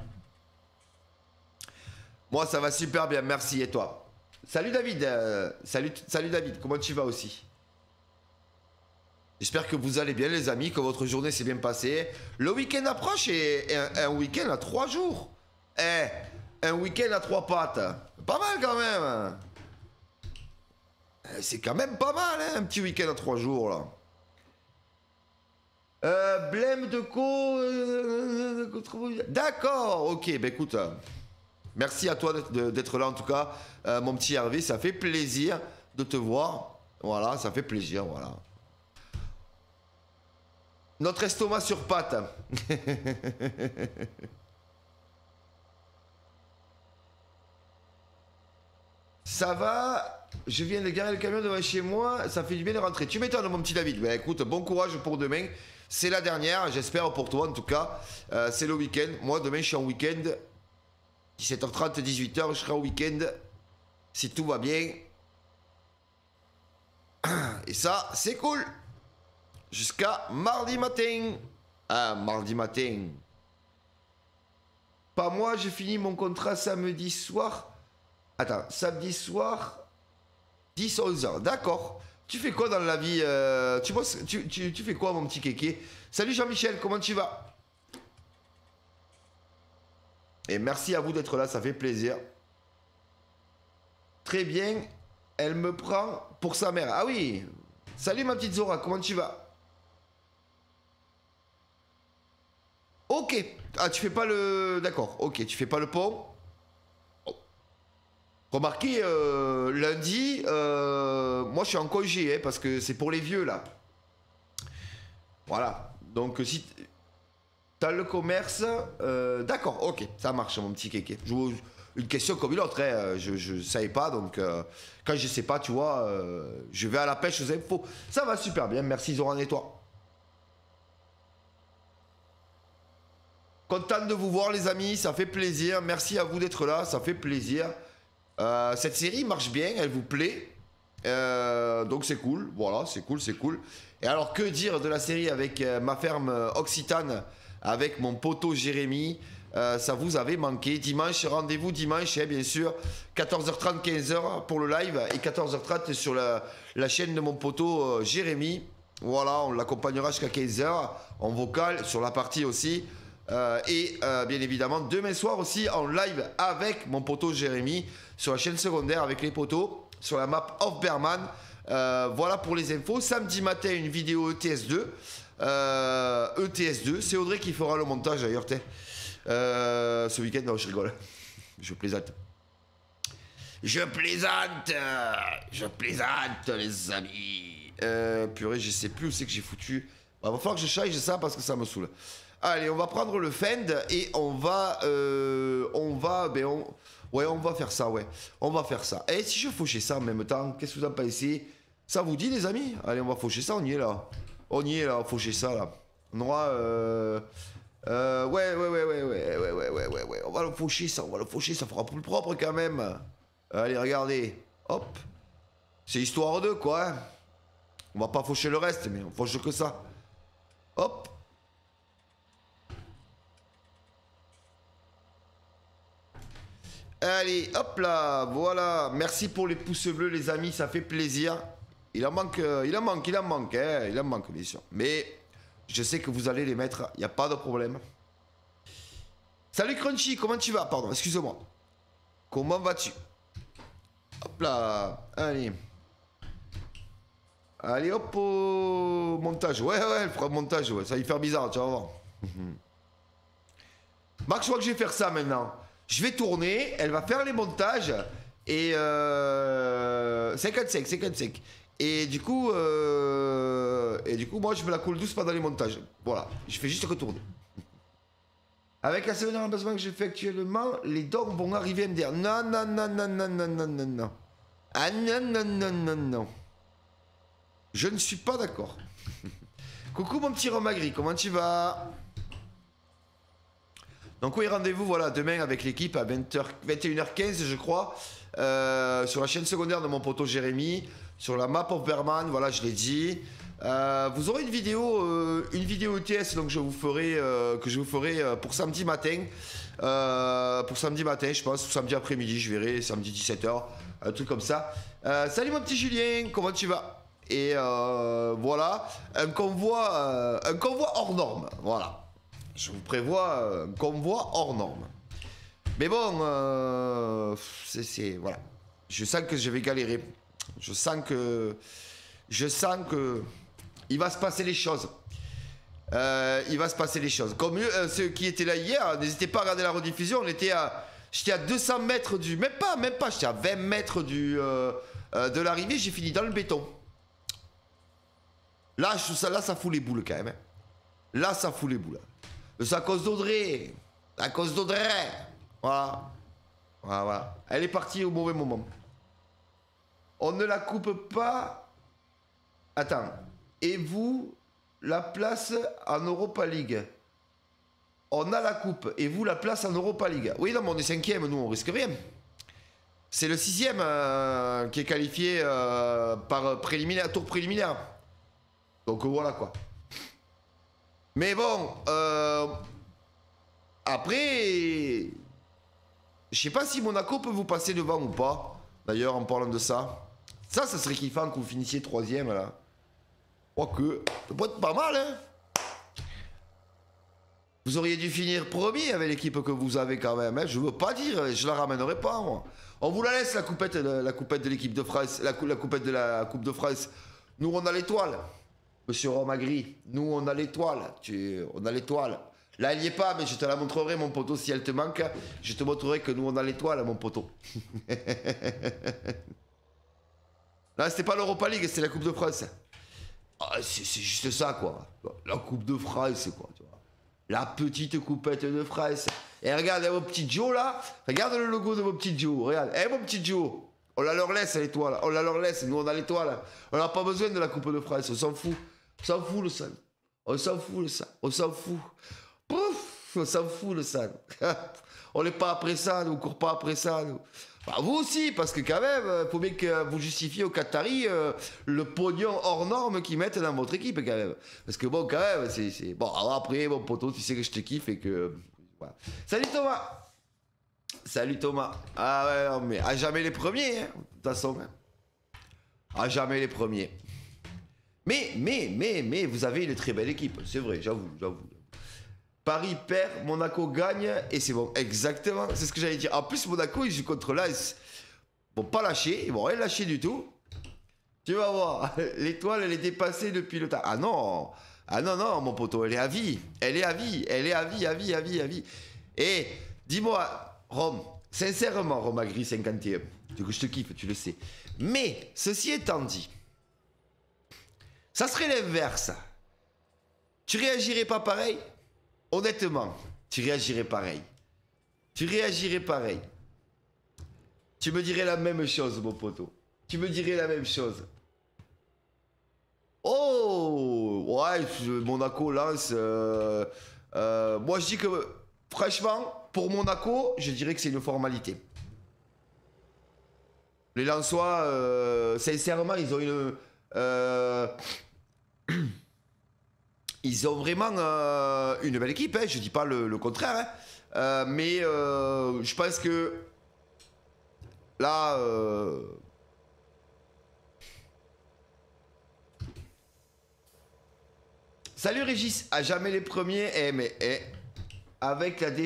Moi, ça va super bien, merci. Et toi? Salut, David. Salut, David. Comment tu vas aussi? J'espère que vous allez bien, les amis, que votre journée s'est bien passée. Le week-end approche et un week-end à 3 jours. Eh, un week-end à 3 pattes. Pas mal, quand même. C'est quand même pas mal, hein, un petit week-end à 3 jours, là. Blême de co... D'accord, ok, bah écoute... Merci à toi d'être là en tout cas, mon petit Hervé, ça fait plaisir de te voir. Voilà, ça fait plaisir, voilà. Notre estomac sur pattes. Ça va, je viens de garer le camion devant chez moi, ça fait du bien de rentrer. Tu m'étonnes mon petit David. Ben écoute, bon courage pour demain. C'est la dernière, j'espère pour toi en tout cas. C'est le week-end. Moi, demain, je suis en week-end. 17h30, 18h, je serai au week-end. Si tout va bien. Et ça, c'est cool. Jusqu'à mardi matin. Ah, mardi matin. Pas moi, j'ai fini mon contrat samedi soir. Attends, samedi soir, 10-11h. D'accord. Tu fais quoi dans la vie tu fais quoi, mon petit kéké? Salut Jean-Michel, comment tu vas? Et merci à vous d'être là, ça fait plaisir. Très bien. Elle me prend pour sa mère. Ah oui. Salut ma petite Zora, comment tu vas? Ok. Ah, tu fais pas le... D'accord, ok, tu fais pas le pont. Oh. Remarquez, lundi, moi je suis en congé, hein, parce que c'est pour les vieux, là. Voilà. Donc, si t'as le commerce... D'accord, ok, ça marche, mon petit kéké. Une question comme une autre, hein. Je savais pas, donc... quand je sais pas, tu vois, je vais à la pêche aux infos. Ça va super bien, merci Zoran et toi. Content de vous voir les amis, ça fait plaisir. Merci à vous d'être là, ça fait plaisir. Cette série marche bien, elle vous plaît. Donc c'est cool, voilà, c'est cool, c'est cool. Et alors que dire de la série avec ma ferme Occitane, avec mon poteau Jérémy, ça vous avait manqué. Dimanche, rendez-vous dimanche, hein, bien sûr. 14h30, 15h pour le live et 14h30 sur la chaîne de mon poteau Jérémy. Voilà, on l'accompagnera jusqu'à 15h en vocal sur la partie aussi. Bien évidemment demain soir aussi en live avec mon poteau Jérémy sur la chaîne secondaire avec les poteaux sur la map of Berman. Voilà pour les infos. Samedi matin une vidéo ETS2. ETS2, c'est Audrey qui fera le montage d'ailleurs. Ce week-end, non, je rigole. Je plaisante. Je plaisante les amis. Purée, je sais plus où c'est que j'ai foutu. Il va falloir que je change ça parce que ça me saoule. Allez, on va prendre le Fend et on va faire ça, ouais. On va faire ça. Et si je fauchais ça en même temps, qu'est-ce que vous en pensez? Ça vous dit, les amis? Allez, on va faucher ça, on y est là. On y est là, on faucher ça, là. On aura, ouais. On va le faucher, ça fera plus propre quand même. Allez, regardez. Hop. C'est histoire de quoi, hein. On va pas faucher le reste, mais on fauche que ça. Hop. Allez, hop là, voilà. Merci pour les pouces bleus, les amis, ça fait plaisir. Il en manque, hein. Il en manque, bien sûr. Mais je sais que vous allez les mettre, il n'y a pas de problème. Salut Crunchy, comment tu vas? Pardon, excuse-moi. Comment vas-tu? Hop là, allez. Allez, hop au montage. Ouais, elle fera le montage, ouais. Ça va y faire bizarre, tu vas voir. Max, je crois que je vais faire ça maintenant. Je vais tourner, elle va faire les montages et 55. Et du coup, moi je me la coule douce pendant les montages. Voilà, je fais juste retourner. Avec la semaine d'emplacement que je fais actuellement, les dons vont arriver MDR. Non. Ah non. Je ne suis pas d'accord. Coucou mon petit Romagri, comment tu vas? Donc oui, rendez-vous voilà, demain avec l'équipe à 21h15 je crois, sur la chaîne secondaire de mon poteau Jérémy, sur la map of Berman, voilà je l'ai dit. Vous aurez une vidéo ETS donc que je vous ferai pour samedi matin. Je pense, ou samedi après-midi, je verrai, samedi 17h, un truc comme ça. Salut mon petit Julien, comment tu vas? Et voilà, un convoi hors norme, voilà. Je vous prévois un convoi hors norme. Mais bon, voilà. Je sens que je vais galérer. Je sens que il va se passer les choses. Comme ceux qui étaient là hier, n'hésitez pas à regarder la rediffusion. J'étais à 200 mètres du... Même pas, j'étais à 20 mètres de l'arrivée, j'ai fini dans le béton. Là, ça fout les boules quand même. Hein. Là, ça fout les boules. C'est à cause d'Audrey. Voilà. Elle est partie au mauvais moment. On ne la coupe pas. Attends. Et vous, la place en Europa League. On a la coupe et vous la place en Europa League. Oui, non, mais on est 5e, nous, on risque rien. C'est le 6e qui est qualifié par préliminaire, tour préliminaire. Donc voilà quoi. Mais bon, après, je sais pas si Monaco peut vous passer devant ou pas. D'ailleurs, en parlant de ça, ça serait kiffant que vous finissiez 3e là. Quoique, ça peut être pas mal, hein. Vous auriez dû finir premier avec l'équipe que vous avez quand même. Hein. Je veux pas dire, je la ramènerai pas moi. On vous la laisse la coupette de l'équipe de France, la coupette de la Coupe de France. Nous on a l'étoile, Monsieur Romagri. Nous on a l'étoile. On a l'étoile. Là elle y est pas, mais je te la montrerai mon poteau si elle te manque. Je te montrerai que nous on a l'étoile mon poteau. Là c'était pas l'Europa League, c'était la Coupe de France. Ah, c'est juste ça quoi. La Coupe de France quoi. Tu vois. La petite coupette de fraise. Et regarde vos petits Joe là. Regarde le logo de vos petits Joe. Regarde. Eh mon petit Joe. On la leur laisse l'étoile. On la leur laisse. Nous on a l'étoile. On n'a pas besoin de la coupe de fraise. On s'en fout. On s'en fout le sang. On s'en fout le sang. On s'en fout. Pouf. On s'en fout le sang. On n'est pas après ça. Nous on court pas après ça. Nous. Bah, vous aussi, parce que quand même, il faut bien que vous justifiez aux Qataris le pognon hors norme qu'ils mettent dans votre équipe, quand même. Parce que bon, quand même, c'est... Bon, alors après, mon poteau, tu sais que je te kiffe et que... Voilà. Salut Thomas. Salut Thomas. Ah ouais, non, mais à jamais les premiers, hein, de toute façon. Hein. À jamais les premiers. Mais, vous avez une très belle équipe, c'est vrai, j'avoue. Paris perd, Monaco gagne et c'est bon. Exactement, c'est ce que j'allais dire. En plus, Monaco, ils jouent contre l'AS. Ils vont pas lâcher, ils vont rien lâcher du tout. Tu vas voir, l'étoile, elle est dépassée depuis le temps. Ah non, mon poteau, elle est à vie. Elle est à vie. Et dis-moi, Rome, sincèrement, Romagri 51, je te kiffe, tu le sais. Mais, ceci étant dit, ça serait l'inverse. Tu réagirais pas pareil ? Honnêtement, tu réagirais pareil. Tu me dirais la même chose, mon poteau. Tu me dirais la même chose. Oh, ouais, Monaco lance. Moi, je dis que, franchement, pour Monaco, je dirais que c'est une formalité. Les Lensois, sincèrement, ils ont une... Ils ont vraiment une belle équipe, hein, je dis pas le contraire, hein, mais je pense que là, salut Régis, à jamais les premiers, avec la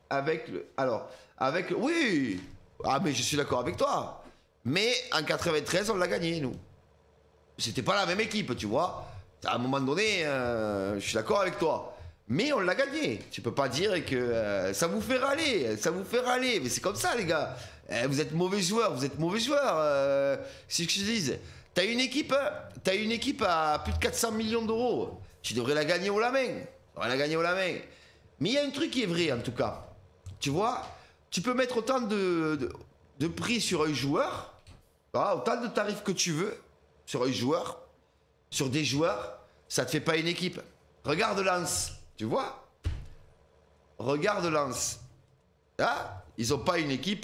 oui, ah mais je suis d'accord avec toi, mais en 93 on l'a gagné nous, c'était pas la même équipe, tu vois. À un moment donné, je suis d'accord avec toi. Mais on l'a gagné. Tu peux pas dire que ça vous fait râler. Mais c'est comme ça, les gars. Vous êtes mauvais joueurs. C'est ce que je dis. T'as une équipe à plus de 400 millions d'euros. Tu devrais la gagner haut la main. Mais il y a un truc qui est vrai, en tout cas. Tu vois, tu peux mettre autant de prix sur un joueur, autant de tarifs que tu veux sur un joueur. Sur des joueurs, ça te fait pas une équipe. Regarde Lens, tu vois. Regarde Lens. Ah, ils ont pas une équipe.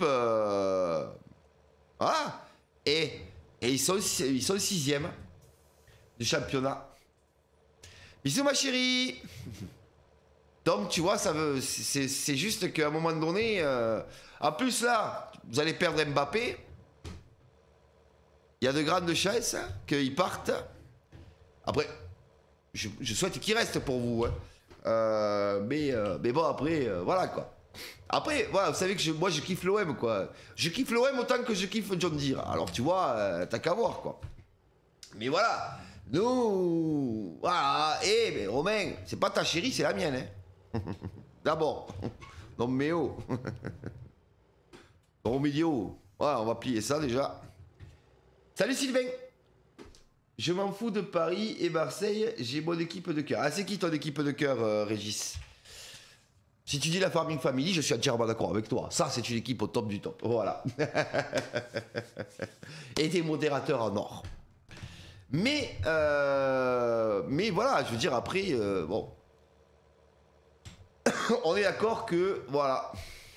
Voilà. Et ils sont 6e du championnat. Bisous ma chérie. Donc tu vois, c'est juste qu'à un moment donné, en plus là, vous allez perdre Mbappé. Il y a de grandes chances qu'il parte. Après, je souhaite qu'il reste pour vous. Hein. Mais bon, après, voilà quoi. Après, voilà, vous savez que moi je kiffe l'OM quoi. Je kiffe l'OM autant que je kiffe John Deere. Alors tu vois, t'as qu'à voir quoi. Mais voilà, nous, voilà. Mais Romain, c'est pas ta chérie, c'est la mienne. Hein. D'abord. Non mais oh. Au milieu. Voilà, on va plier ça déjà. Salut Sylvain. Je m'en fous de Paris et Marseille, j'ai mon équipe de cœur. Ah, c'est qui ton équipe de cœur, Régis? Si tu dis la Farming Family, je suis entièrement d'accord avec toi. Ça, c'est une équipe au top du top. Voilà. Et des modérateurs en or. Mais voilà, je veux dire, après, bon. On est d'accord que, voilà.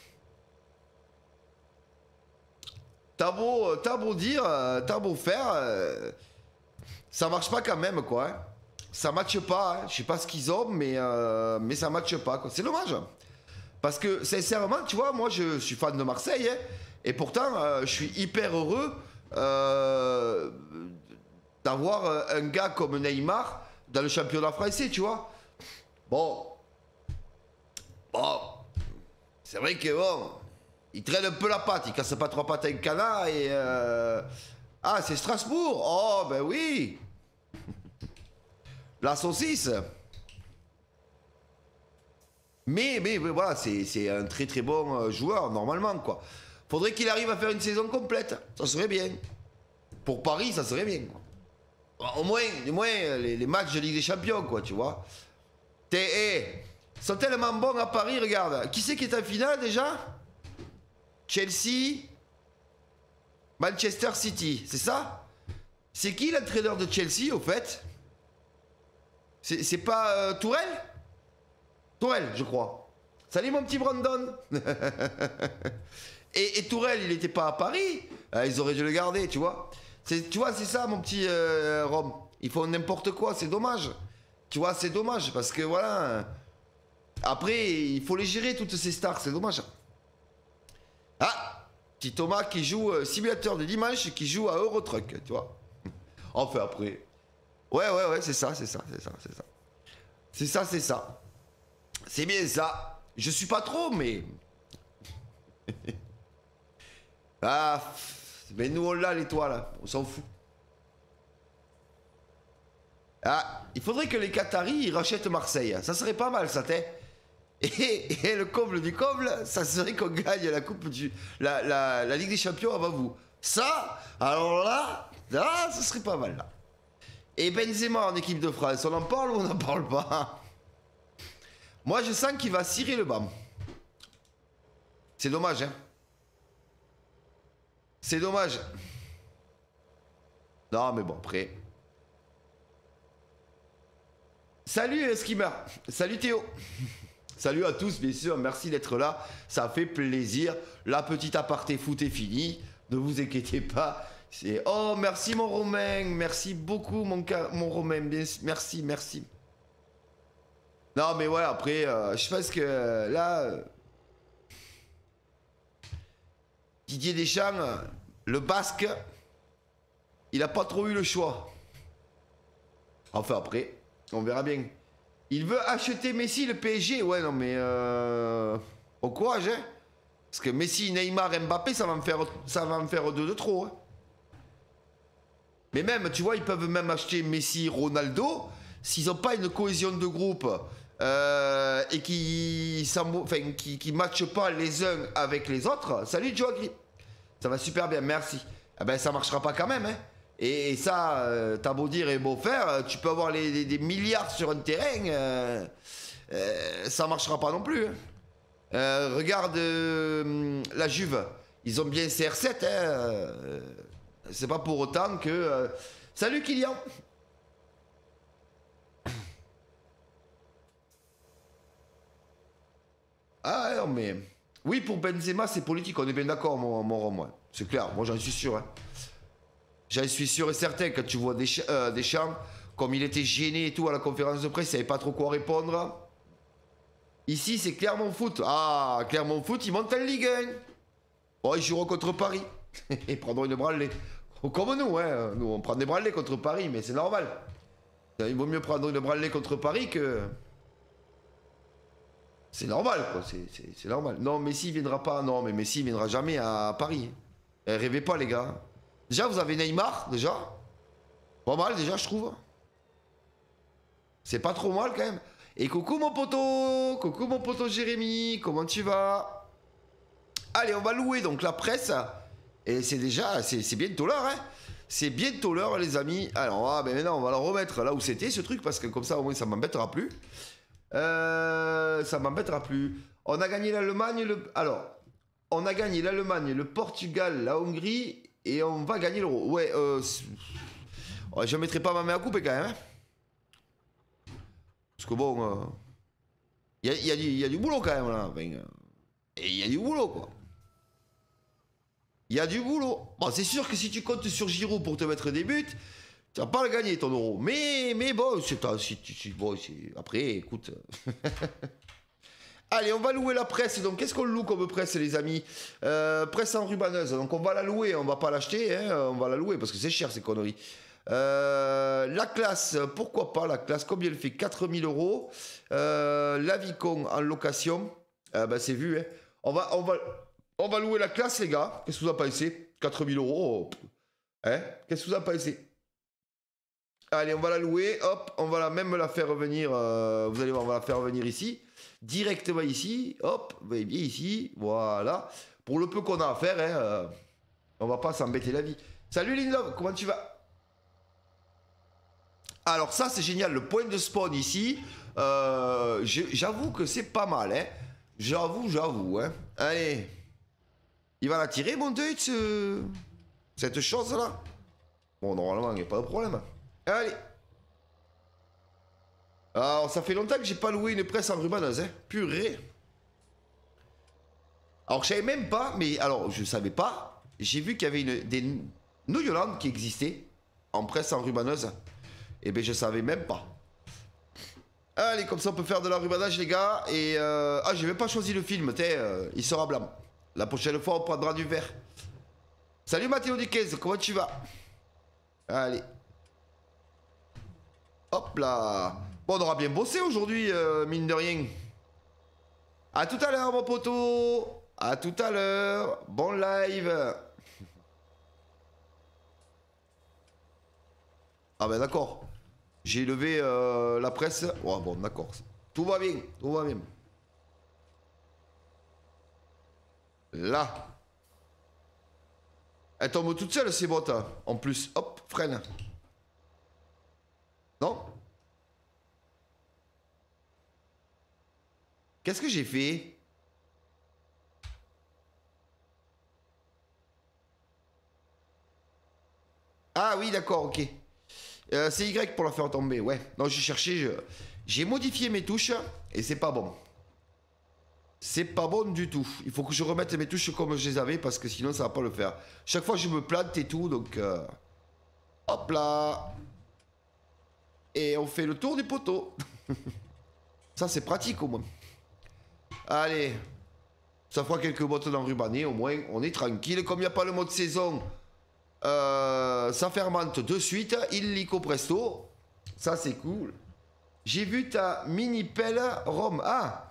T'as beau dire, t'as beau faire, ça marche pas quand même, quoi. Hein. Ça matche pas, hein. Je sais pas ce qu'ils ont, mais ça matche pas, quoi. C'est dommage. Parce que, sincèrement, tu vois, moi, je suis fan de Marseille, hein, et pourtant, je suis hyper heureux d'avoir un gars comme Neymar dans le championnat français, tu vois. Bon, c'est vrai que, bon, il traîne un peu la patte, il casse pas trois pattes à un canard, et... Ah, c'est Strasbourg. Oh, ben oui. La saucisse. Mais voilà, c'est un très très bon joueur, normalement, quoi. Faudrait qu'il arrive à faire une saison complète. Ça serait bien. Pour Paris, ça serait bien. Au moins les matchs de Ligue des Champions, quoi, tu vois. Ils sont tellement bons à Paris, regarde. Qui c'est qui est en finale, déjà? Chelsea, Manchester City, c'est ça? C'est qui l'entraîneur de Chelsea, au fait? C'est pas Tourelle? Tourelle, je crois. Salut mon petit Brandon. et Tourelle, il était pas à Paris. Ils auraient dû le garder, tu vois. Tu vois, c'est ça, mon petit Rome. Ils font n'importe quoi, c'est dommage. Tu vois, c'est dommage, parce que voilà... Après, il faut les gérer, toutes ces stars, c'est dommage. Ah, petit Thomas qui joue simulateur de dimanche, qui joue à Eurotruck, tu vois. Enfin, après... Ouais, c'est ça. C'est bien ça. Je suis pas trop, mais... Ah, mais nous on l'a l'étoile, on s'en fout. Ah, il faudrait que les Qataris ils rachètent Marseille. Ça serait pas mal, ça, t'es. Et le comble du comble, ça serait qu'on gagne la coupe du... La Ligue des Champions avant vous. Ça, alors là, ça serait pas mal, là. Et Benzema en équipe de France, on en parle ou on n'en parle pas? Moi, je sens qu'il va cirer le banc. C'est dommage, hein. C'est dommage. Non, mais bon, après. Salut, Skimmer. Salut, Théo. Salut à tous, bien sûr. Merci d'être là. Ça fait plaisir. La petite aparté foot est finie. Ne vous inquiétez pas. Oh, merci, mon Romain. Merci beaucoup, mon Romain. Merci. Non, mais ouais, après, je pense que là... Didier Deschamps, le Basque, il a pas trop eu le choix. Enfin, après, on verra bien. Il veut acheter Messi, le PSG. Ouais, non, mais... Au courage, hein. Parce que Messi, Neymar, Mbappé, ça va me faire deux de trop. Hein. Mais même, tu vois, ils peuvent même acheter Messi, Ronaldo, s'ils n'ont pas une cohésion de groupe et qui matchent pas les uns avec les autres. Salut, Joe. Ça va super bien, merci. Eh ben, ça marchera pas quand même, hein. Et ça, t'as beau dire et beau faire, tu peux avoir des milliards sur un terrain, ça marchera pas non plus. Hein. Regarde la Juve, ils ont bien CR7, hein, c'est pas pour autant que... Salut Kylian. Ah non mais... Oui, pour Benzema, c'est politique, on est bien d'accord, mon Rome, c'est clair, moi j'en suis sûr. Hein. J'en suis sûr et certain, quand tu vois Deschamps, comme il était gêné et tout à la conférence de presse, il savait pas trop quoi répondre. Ici, c'est Clermont Foot. Ah, Clermont Foot, ils montent en Ligue 1. Oh, ils joueront contre Paris. Ils prendront une branlée. Comme nous, hein. Nous, on prend des branlées contre Paris, mais c'est normal. Il vaut mieux prendre une branlée contre Paris que... C'est normal, quoi. C'est normal. Non, Messi viendra pas. Non, mais Messi viendra jamais à Paris. Rêvez pas, les gars. Déjà, vous avez Neymar, déjà. Pas mal, déjà, je trouve. C'est pas trop mal, quand même. Et coucou, mon poteau Jérémy. Comment tu vas? Allez, on va louer, donc, la presse. Et c'est déjà... C'est bientôt l'heure, hein. C'est bientôt l'heure, les amis. Alors, ben maintenant, on va le remettre là où c'était, ce truc, parce que comme ça, au moins, ça m'embêtera plus. Ça m'embêtera plus. On a gagné l'Allemagne, Alors, on a gagné l'Allemagne, le Portugal, la Hongrie, et on va gagner l'Euro. Ouais, Ouais, je mettrai pas ma main à couper quand même. Hein. Parce que bon... Il y a du boulot quand même là. Enfin, et il y a du boulot quoi. Il y a du boulot. Bon, c'est sûr que si tu comptes sur Giroud pour te mettre des buts, tu vas pas le gagner ton euro. Mais bon, après, écoute. Allez, on va louer la presse. Donc, qu'est-ce qu'on loue comme presse, les amis? Presse enrubanneuse. Donc, on va la louer. On va pas l'acheter. Hein, on va la louer parce que c'est cher ces conneries. La classe, pourquoi pas la classe? Combien elle fait? 4000 euros. La Vicon en location. Ben, c'est vu. Hein. On va louer la classe, les gars. Qu'est-ce que vous en pensez? 4000 euros. Hein? Qu'est-ce que vous en pensez? Allez, on va la louer. Hop, on va même la faire revenir. Vous allez voir, on va la faire revenir ici. Directement ici. Hop, vous voyez bien ici. Voilà. Pour le peu qu'on a à faire, hein, on va pas s'embêter la vie. Salut Lindlove, comment tu vas? Alors ça, c'est génial. Le point de spawn ici, j'avoue que c'est pas mal. Hein. J'avoue. Hein. Allez. Il va la tirer, mon deuil, cette chose-là. Bon, normalement, il n'y a pas de problème. Allez. Alors, ça fait longtemps que j'ai pas loué une presse enrubanneuse, hein. Purée. Alors, je savais même pas, mais... Alors, je savais pas. J'ai vu qu'il y avait des Nouillolandes qui existaient en presse enrubanneuse. Eh bien, je savais même pas. Allez, comme ça, on peut faire de l'enrubanage, les gars. Et... Ah, j'ai même pas choisi le film, il sera blanc. La prochaine fois, on prendra du vert. Salut Mathéo Duquez, comment tu vas? Allez. Hop là. Bon, on aura bien bossé aujourd'hui, mine de rien. A tout à l'heure, mon poteau. A tout à l'heure. Bon live. Ah ben d'accord. J'ai levé la presse. Oh, bon, d'accord. Tout va bien, tout va bien. Là. Elle tombe toute seule, ces bottes. En plus, hop, freine. Non? Qu'est-ce que j'ai fait? Ah oui, d'accord, ok. C'est Y pour la faire tomber, ouais. Non, j'ai cherché, j'ai modifié mes touches et c'est pas bon. C'est pas bon du tout. Il faut que je remette mes touches comme je les avais parce que sinon ça va pas le faire. Chaque fois je me plante et tout, donc... hop là. Et on fait le tour du poteau. Ça c'est pratique au moins. Allez. Ça fera quelques bottes d'enrubanné, au moins on est tranquille. Comme il n'y a pas le mode saison, ça fermente de suite. Illico presto. Ça c'est cool. J'ai vu ta mini pelle Rome. Ah.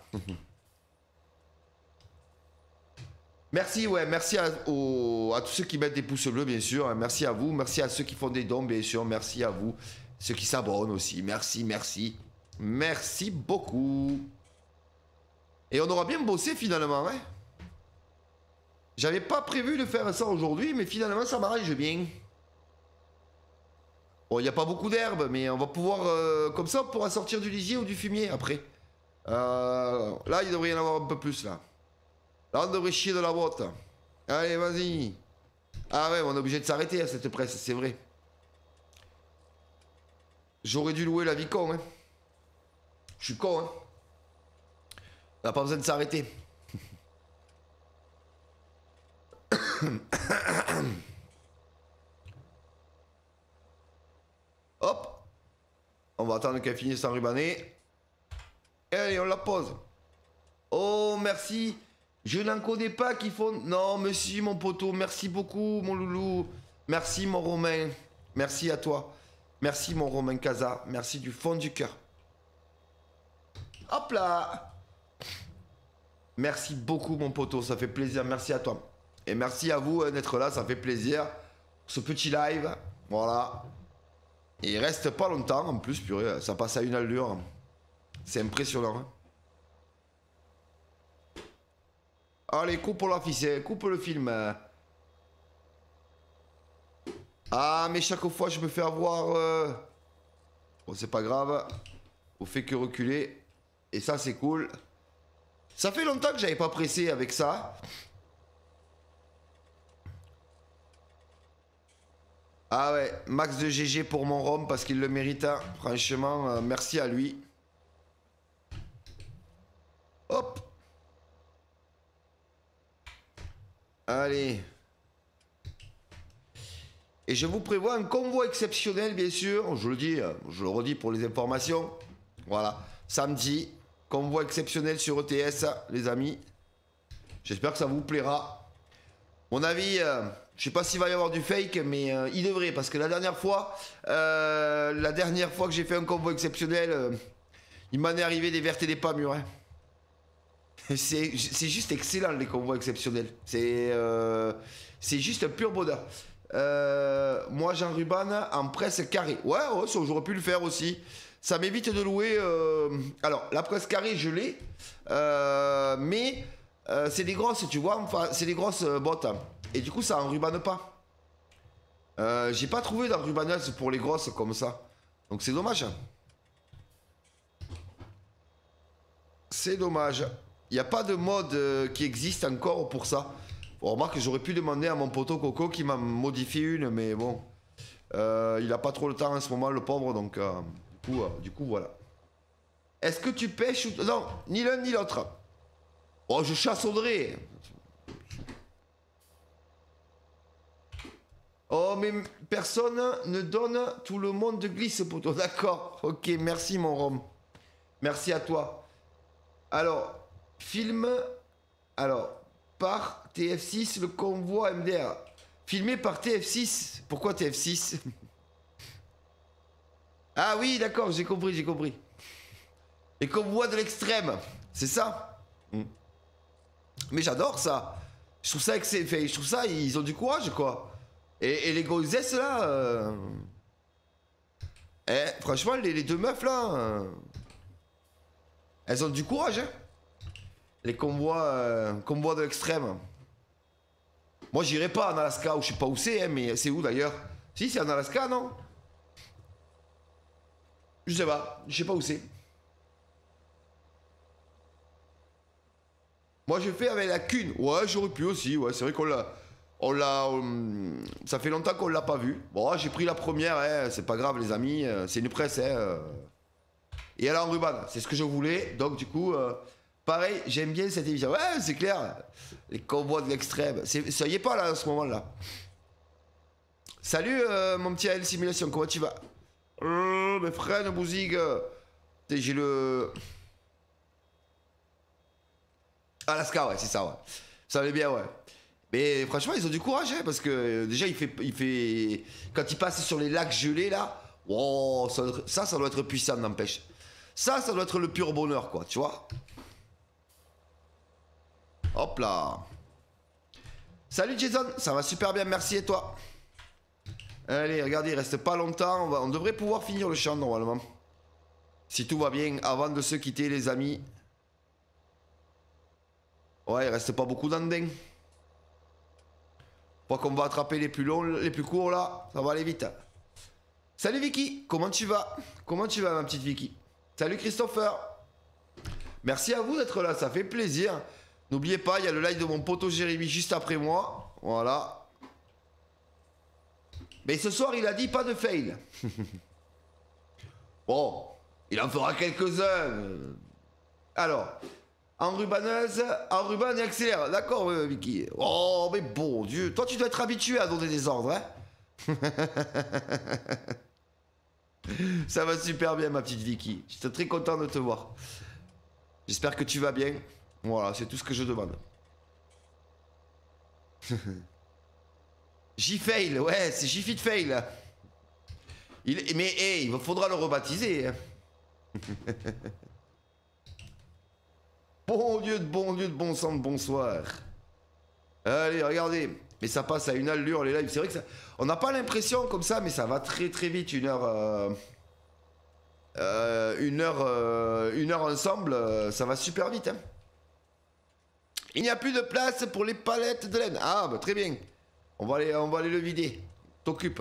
Merci, ouais, merci à tous ceux qui mettent des pouces bleus, bien sûr. Merci à vous. Merci à ceux qui font des dons, bien sûr. Merci à vous. Ceux qui s'abonnent aussi. Merci, merci. Merci beaucoup. Et on aura bien bossé finalement, hein. J'avais pas prévu de faire ça aujourd'hui, mais finalement ça m'arrange bien. Bon, il n'y a pas beaucoup d'herbe, mais on va pouvoir... comme ça, on pourra sortir du lisier ou du fumier après. Là, il devrait y en avoir un peu plus, là. Là, on devrait chier de la botte. Allez, vas-y. Ah ouais, on est obligé de s'arrêter à cette presse, c'est vrai. J'aurais dû louer la Vicon, hein. Je suis con, hein. On n'a pas besoin de s'arrêter. Hop. On va attendre qu'elle finisse s'enrubanner. Et allez, on la pose. Oh, merci. Je n'en connais pas qui font... Non, monsieur, mon poteau. Merci beaucoup, mon loulou. Merci, mon Romain. Merci à toi. Merci, mon Romain Casa. Merci du fond du cœur. Hop là. Merci beaucoup, mon poteau. Ça fait plaisir. Merci à toi. Et merci à vous d'être là. Ça fait plaisir. Ce petit live. Voilà. Et il reste pas longtemps. En plus, purée, ça passe à une allure. C'est impressionnant. Hein. Allez, coupe la ficelle. Coupe le film. Ah, mais chaque fois, je me fais avoir... Bon, c'est pas grave. On fait que reculer. Et ça, c'est cool. Ça fait longtemps que j'avais pas pressé avec ça. Ah ouais, max de GG pour mon Rome parce qu'il le mérite. Hein. Franchement, merci à lui. Hop. Allez. Et je vous prévois un convoi exceptionnel, bien sûr. Je le dis, je le redis pour les informations. Voilà. Samedi, convoi exceptionnel sur ETS, les amis. J'espère que ça vous plaira. Mon avis, je sais pas s'il va y avoir du fake, mais il devrait. Parce que la dernière fois que j'ai fait un convoi exceptionnel, il m'en est arrivé des vertes et des pas mûres. Hein. C'est juste excellent, les convois exceptionnels. C'est juste un pur bonheur. Moi, j'enrubane en presse carrée. Ouais, ouais, ça, j'aurais pu le faire aussi. Ça m'évite de louer. Alors, la presse carrée, je l'ai. Mais c'est des grosses, tu vois. Enfin, c'est des grosses bottes. Et du coup, ça enrubane pas. J'ai pas trouvé d'enrubaneuse pour les grosses comme ça. Donc, c'est dommage. C'est dommage. Il n'y a pas de mode qui existe encore pour ça. Bon, remarque que j'aurais pu demander à mon poteau Coco qui m'a modifié une, mais bon. Il a pas trop le temps en ce moment, le pauvre, donc du coup voilà. Est-ce que tu pêches ou... Non, ni l'un ni l'autre. Oh, je chassonnerai. Oh, mais personne ne donne, tout le monde glisse, poteau. D'accord, ok, merci mon Rome. Merci à toi. Alors, film... Alors, par TF6, le convoi MDR. Filmé par TF6. Pourquoi TF6? Ah oui, d'accord, j'ai compris, j'ai compris. Les convois de l'extrême, c'est ça. Mais j'adore ça. Je trouve ça je trouve ça, ils ont du courage, quoi. Et les gonzesses, là... franchement, les deux meufs, là... Elles ont du courage, hein. Les convois de l'extrême. Moi, j'irai pas en Alaska, ou je sais pas où c'est, hein, mais c'est où d'ailleurs? Si, c'est en Alaska, non? Je sais pas où c'est. Moi, je fais avec la cune. Ouais, j'aurais pu aussi, ouais, c'est vrai ça fait longtemps qu'on l'a pas vu. Bon, j'ai pris la première, hein, c'est pas grave, les amis, c'est une presse, hein. Et elle est en ruban, c'est ce que je voulais, donc du coup... Pareil, j'aime bien cette émission. Ouais, c'est clair. Les convois de l'extrême. Ça y est pas là, en ce moment-là. Salut, mon petit AL Simulation, comment tu vas? Mes frères, Bouzig. J'ai le... Alaska, ouais, c'est ça, ouais. Ça allait bien, ouais. Mais franchement, ils ont du courage, hein, parce que déjà, il fait... Quand ils passent sur les lacs gelés, là... Wow, ça doit être puissant, n'empêche. Ça doit être le pur bonheur, quoi, tu vois? Hop là. Salut Jason, ça va super bien, merci et toi? Allez, regardez, il reste pas longtemps, on devrait pouvoir finir le champ normalement. Si tout va bien, avant de se quitter les amis. Ouais, il reste pas beaucoup d'andins. Je crois qu'on va attraper les plus longs, les plus courts là, ça va aller vite. Salut Vicky, comment tu vas? Comment tu vas ma petite Vicky? Salut Christopher. Merci à vous d'être là, ça fait plaisir. N'oubliez pas, il y a le live de mon poteau Jérémy juste après moi. Voilà. Mais ce soir, il a dit pas de fail. Bon, il en fera quelques-uns. Alors, en ruban et accélère. D'accord, Vicky. Oh, mais bon Dieu. Toi, tu dois être habitué à donner des ordres, hein. Ça va super bien, ma petite Vicky. Je suis très content de te voir. J'espère que tu vas bien. Voilà, c'est tout ce que je demande. J-Fail, ouais, c'est J-Fit Fail. Mais hey, il faudra le rebaptiser. Hein. Bon Dieu de bon sang de bonsoir. Allez, regardez. Mais ça passe à une allure, les lives. C'est vrai que ça... On n'a pas l'impression comme ça, mais ça va très très vite. Une heure ensemble, ça va super vite. Hein. Il n'y a plus de place pour les palettes de laine. Ah, bah, très bien. On va aller le vider. T'occupe.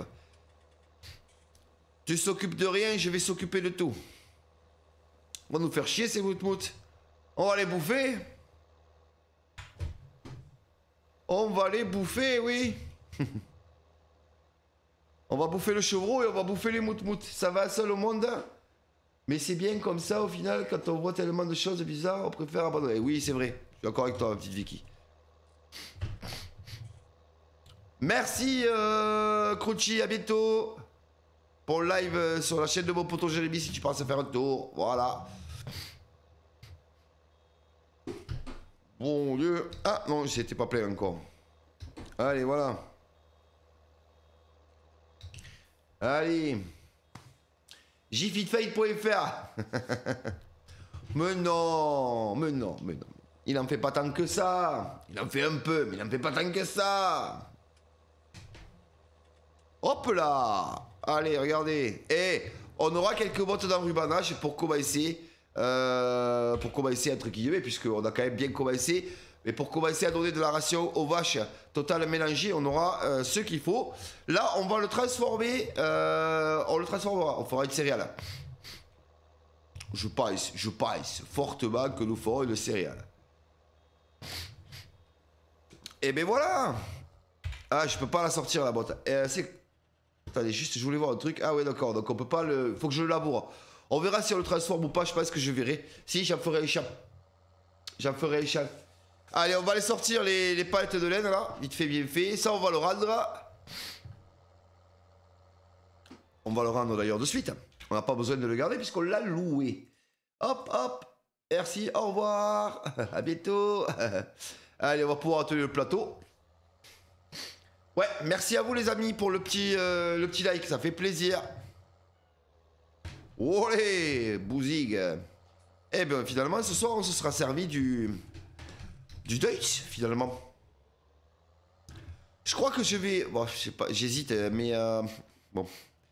Tu s'occupes de rien, je vais s'occuper de tout. On va nous faire chier ces moutmout. On va les bouffer. On va les bouffer, oui. On va bouffer le chevreau et on va bouffer les mout-mout. Ça va seul au monde. Mais c'est bien comme ça au final, quand on voit tellement de choses bizarres, on préfère abandonner. Oui, c'est vrai. Je suis d'accord avec toi, ma petite Vicky. Merci, Crouchy, à bientôt. Pour le live sur la chaîne de mon poteau Jérémy, si tu penses à faire un tour. Voilà. Bon Dieu. Ah non, c'était pas plein encore. Allez, voilà. Allez. jfitfight.fr. Mais non. Il en fait pas tant que ça. Il en fait un peu, mais il en fait pas tant que ça. Hop là. Allez, regardez. Et on aura quelques bottes d'enrubanage pour commencer. Entre guillemets, puisqu'on a quand même bien commencé. Mais pour commencer à donner de la ration aux vaches totale mélangée, on aura ce qu'il faut. Là, on va le transformer. On le transformera. On fera une céréale. Je pense fortement que nous ferons une céréale. Et ben voilà. Ah, je peux pas la sortir la boîte. Attendez, juste, je voulais voir un truc. Ah ouais, d'accord. Donc on peut pas le. Faut que je le laboure. On verra si on le transforme ou pas. Je pense que je verrai. Si, j'en ferai un champ. Allez, on va aller sortir les palettes de laine là. Vite fait, bien fait. Ça, on va le rendre. On va le rendre d'ailleurs de suite. On n'a pas besoin de le garder puisqu'on l'a loué. Hop, hop. Merci, au revoir. À bientôt. Allez, on va pouvoir atteler le plateau. Ouais, merci à vous les amis pour le petit like. Ça fait plaisir. Olé, bouzig. Eh bien, finalement, ce soir, on se sera servi du Deutsch, finalement. Je crois que je vais... Bon, je sais pas, j'hésite, mais... Bon.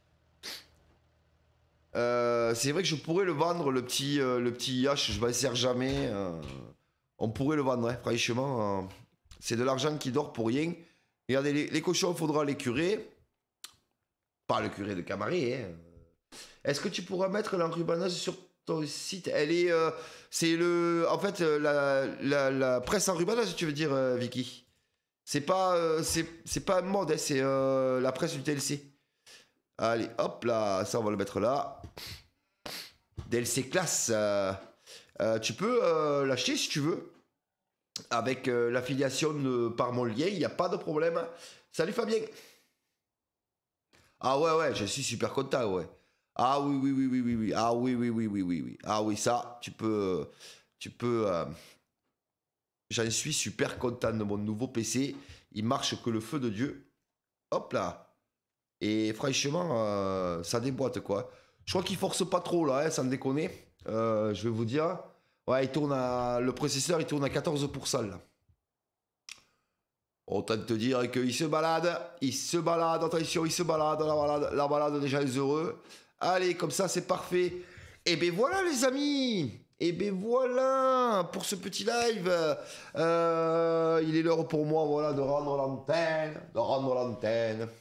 C'est vrai que je pourrais le vendre, le petit IH, je m'en sers jamais. On pourrait le vendre, hein, franchement. C'est de l'argent qui dort pour rien. Regardez, les cochons, il faudra les curer. Pas le curé de Camaret, hein. Est-ce que tu pourras mettre l'enrubanage sur ton site? Elle est... c'est le... En fait, la presse enrubanage, tu veux dire, Vicky? C'est pas... c'est pas un mode, hein, c'est la presse du TLC. Allez, hop là, ça on va le mettre là. DLC classe. Tu peux l'acheter si tu veux. Avec l'affiliation par mon lien, il n'y a pas de problème. Salut Fabien. Ah ouais, je suis super content, ouais. Ah oui. Ah oui. Ah oui, ça, tu peux... J'en suis super content de mon nouveau PC. Il marche que le feu de Dieu. Hop là. Et franchement, ça déboîte, quoi. Je crois qu'il force pas trop, là, hein, sans déconner. Je vais vous dire. Ouais, il tourne à... Le processeur, il tourne à 14%, là. Autant te dire qu'il se balade. Attention, il se balade. La balade des gens heureux. Allez, comme ça, c'est parfait. Et ben voilà, les amis. Et ben voilà, pour ce petit live. Il est l'heure pour moi, voilà, de rendre l'antenne.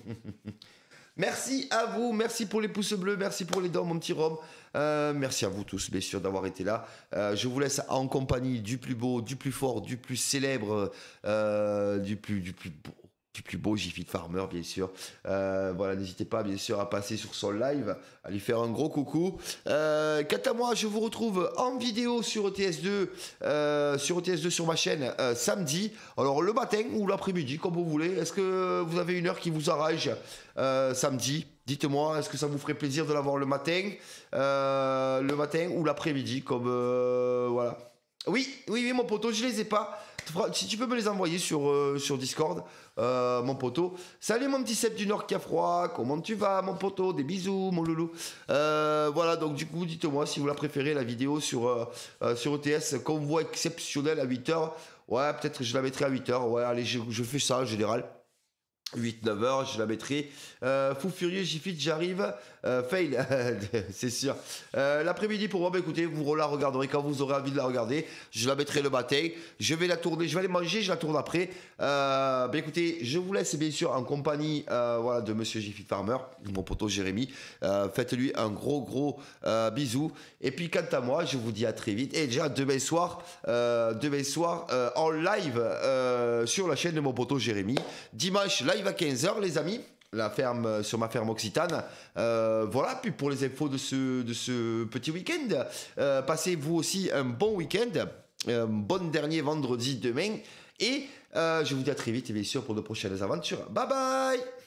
Merci à vous, merci pour les pouces bleus, merci pour les dents, mon petit Rome. Merci à vous tous, bien sûr, d'avoir été là. Je vous laisse en compagnie du plus beau, du plus fort, du plus célèbre, du plus beau Jiffy Farmer, bien sûr. Voilà, n'hésitez pas, bien sûr, à passer sur son live, à lui faire un gros coucou. Quant à moi, je vous retrouve en vidéo sur ETS2, sur ma chaîne, samedi. Alors, le matin ou l'après-midi, comme vous voulez. Est-ce que vous avez une heure qui vous arrange samedi? Dites-moi, est-ce que ça vous ferait plaisir de l'avoir le matin ou l'après-midi, comme voilà. Oui, mon poteau, je les ai pas. Si tu peux me les envoyer sur Discord, mon poteau. Salut mon petit Seb du Nord qui a froid, comment tu vas mon poteau? Des bisous mon loulou. Voilà, donc du coup, dites-moi si vous la préférez, la vidéo sur ETS, convoi exceptionnel à 8h. Ouais, peut-être je la mettrai à 8h. Ouais, allez, je fais ça en général. 8-9 heures, je la mettrai. Fou furieux, j'y j'arrive. Fail, c'est sûr. L'après-midi pour moi, bah, écoutez, vous la regarderez quand vous aurez envie de la regarder. Je la mettrai le matin. Je vais la tourner, je vais aller manger, je la tourne après. Bah, écoutez, je vous laisse bien sûr en compagnie voilà, de Monsieur Jiffy Farmer, mon poteau Jérémy. Faites-lui un gros bisou. Et puis quant à moi, je vous dis à très vite. Et déjà demain soir en live sur la chaîne de mon poteau Jérémy. Dimanche, live à 15h, les amis. la ferme, sur ma ferme occitane. Voilà, puis pour les infos de ce petit week-end, passez vous aussi un bon week-end, un bon dernier vendredi demain, et je vous dis à très vite, bien sûr, pour de prochaines aventures. Bye bye!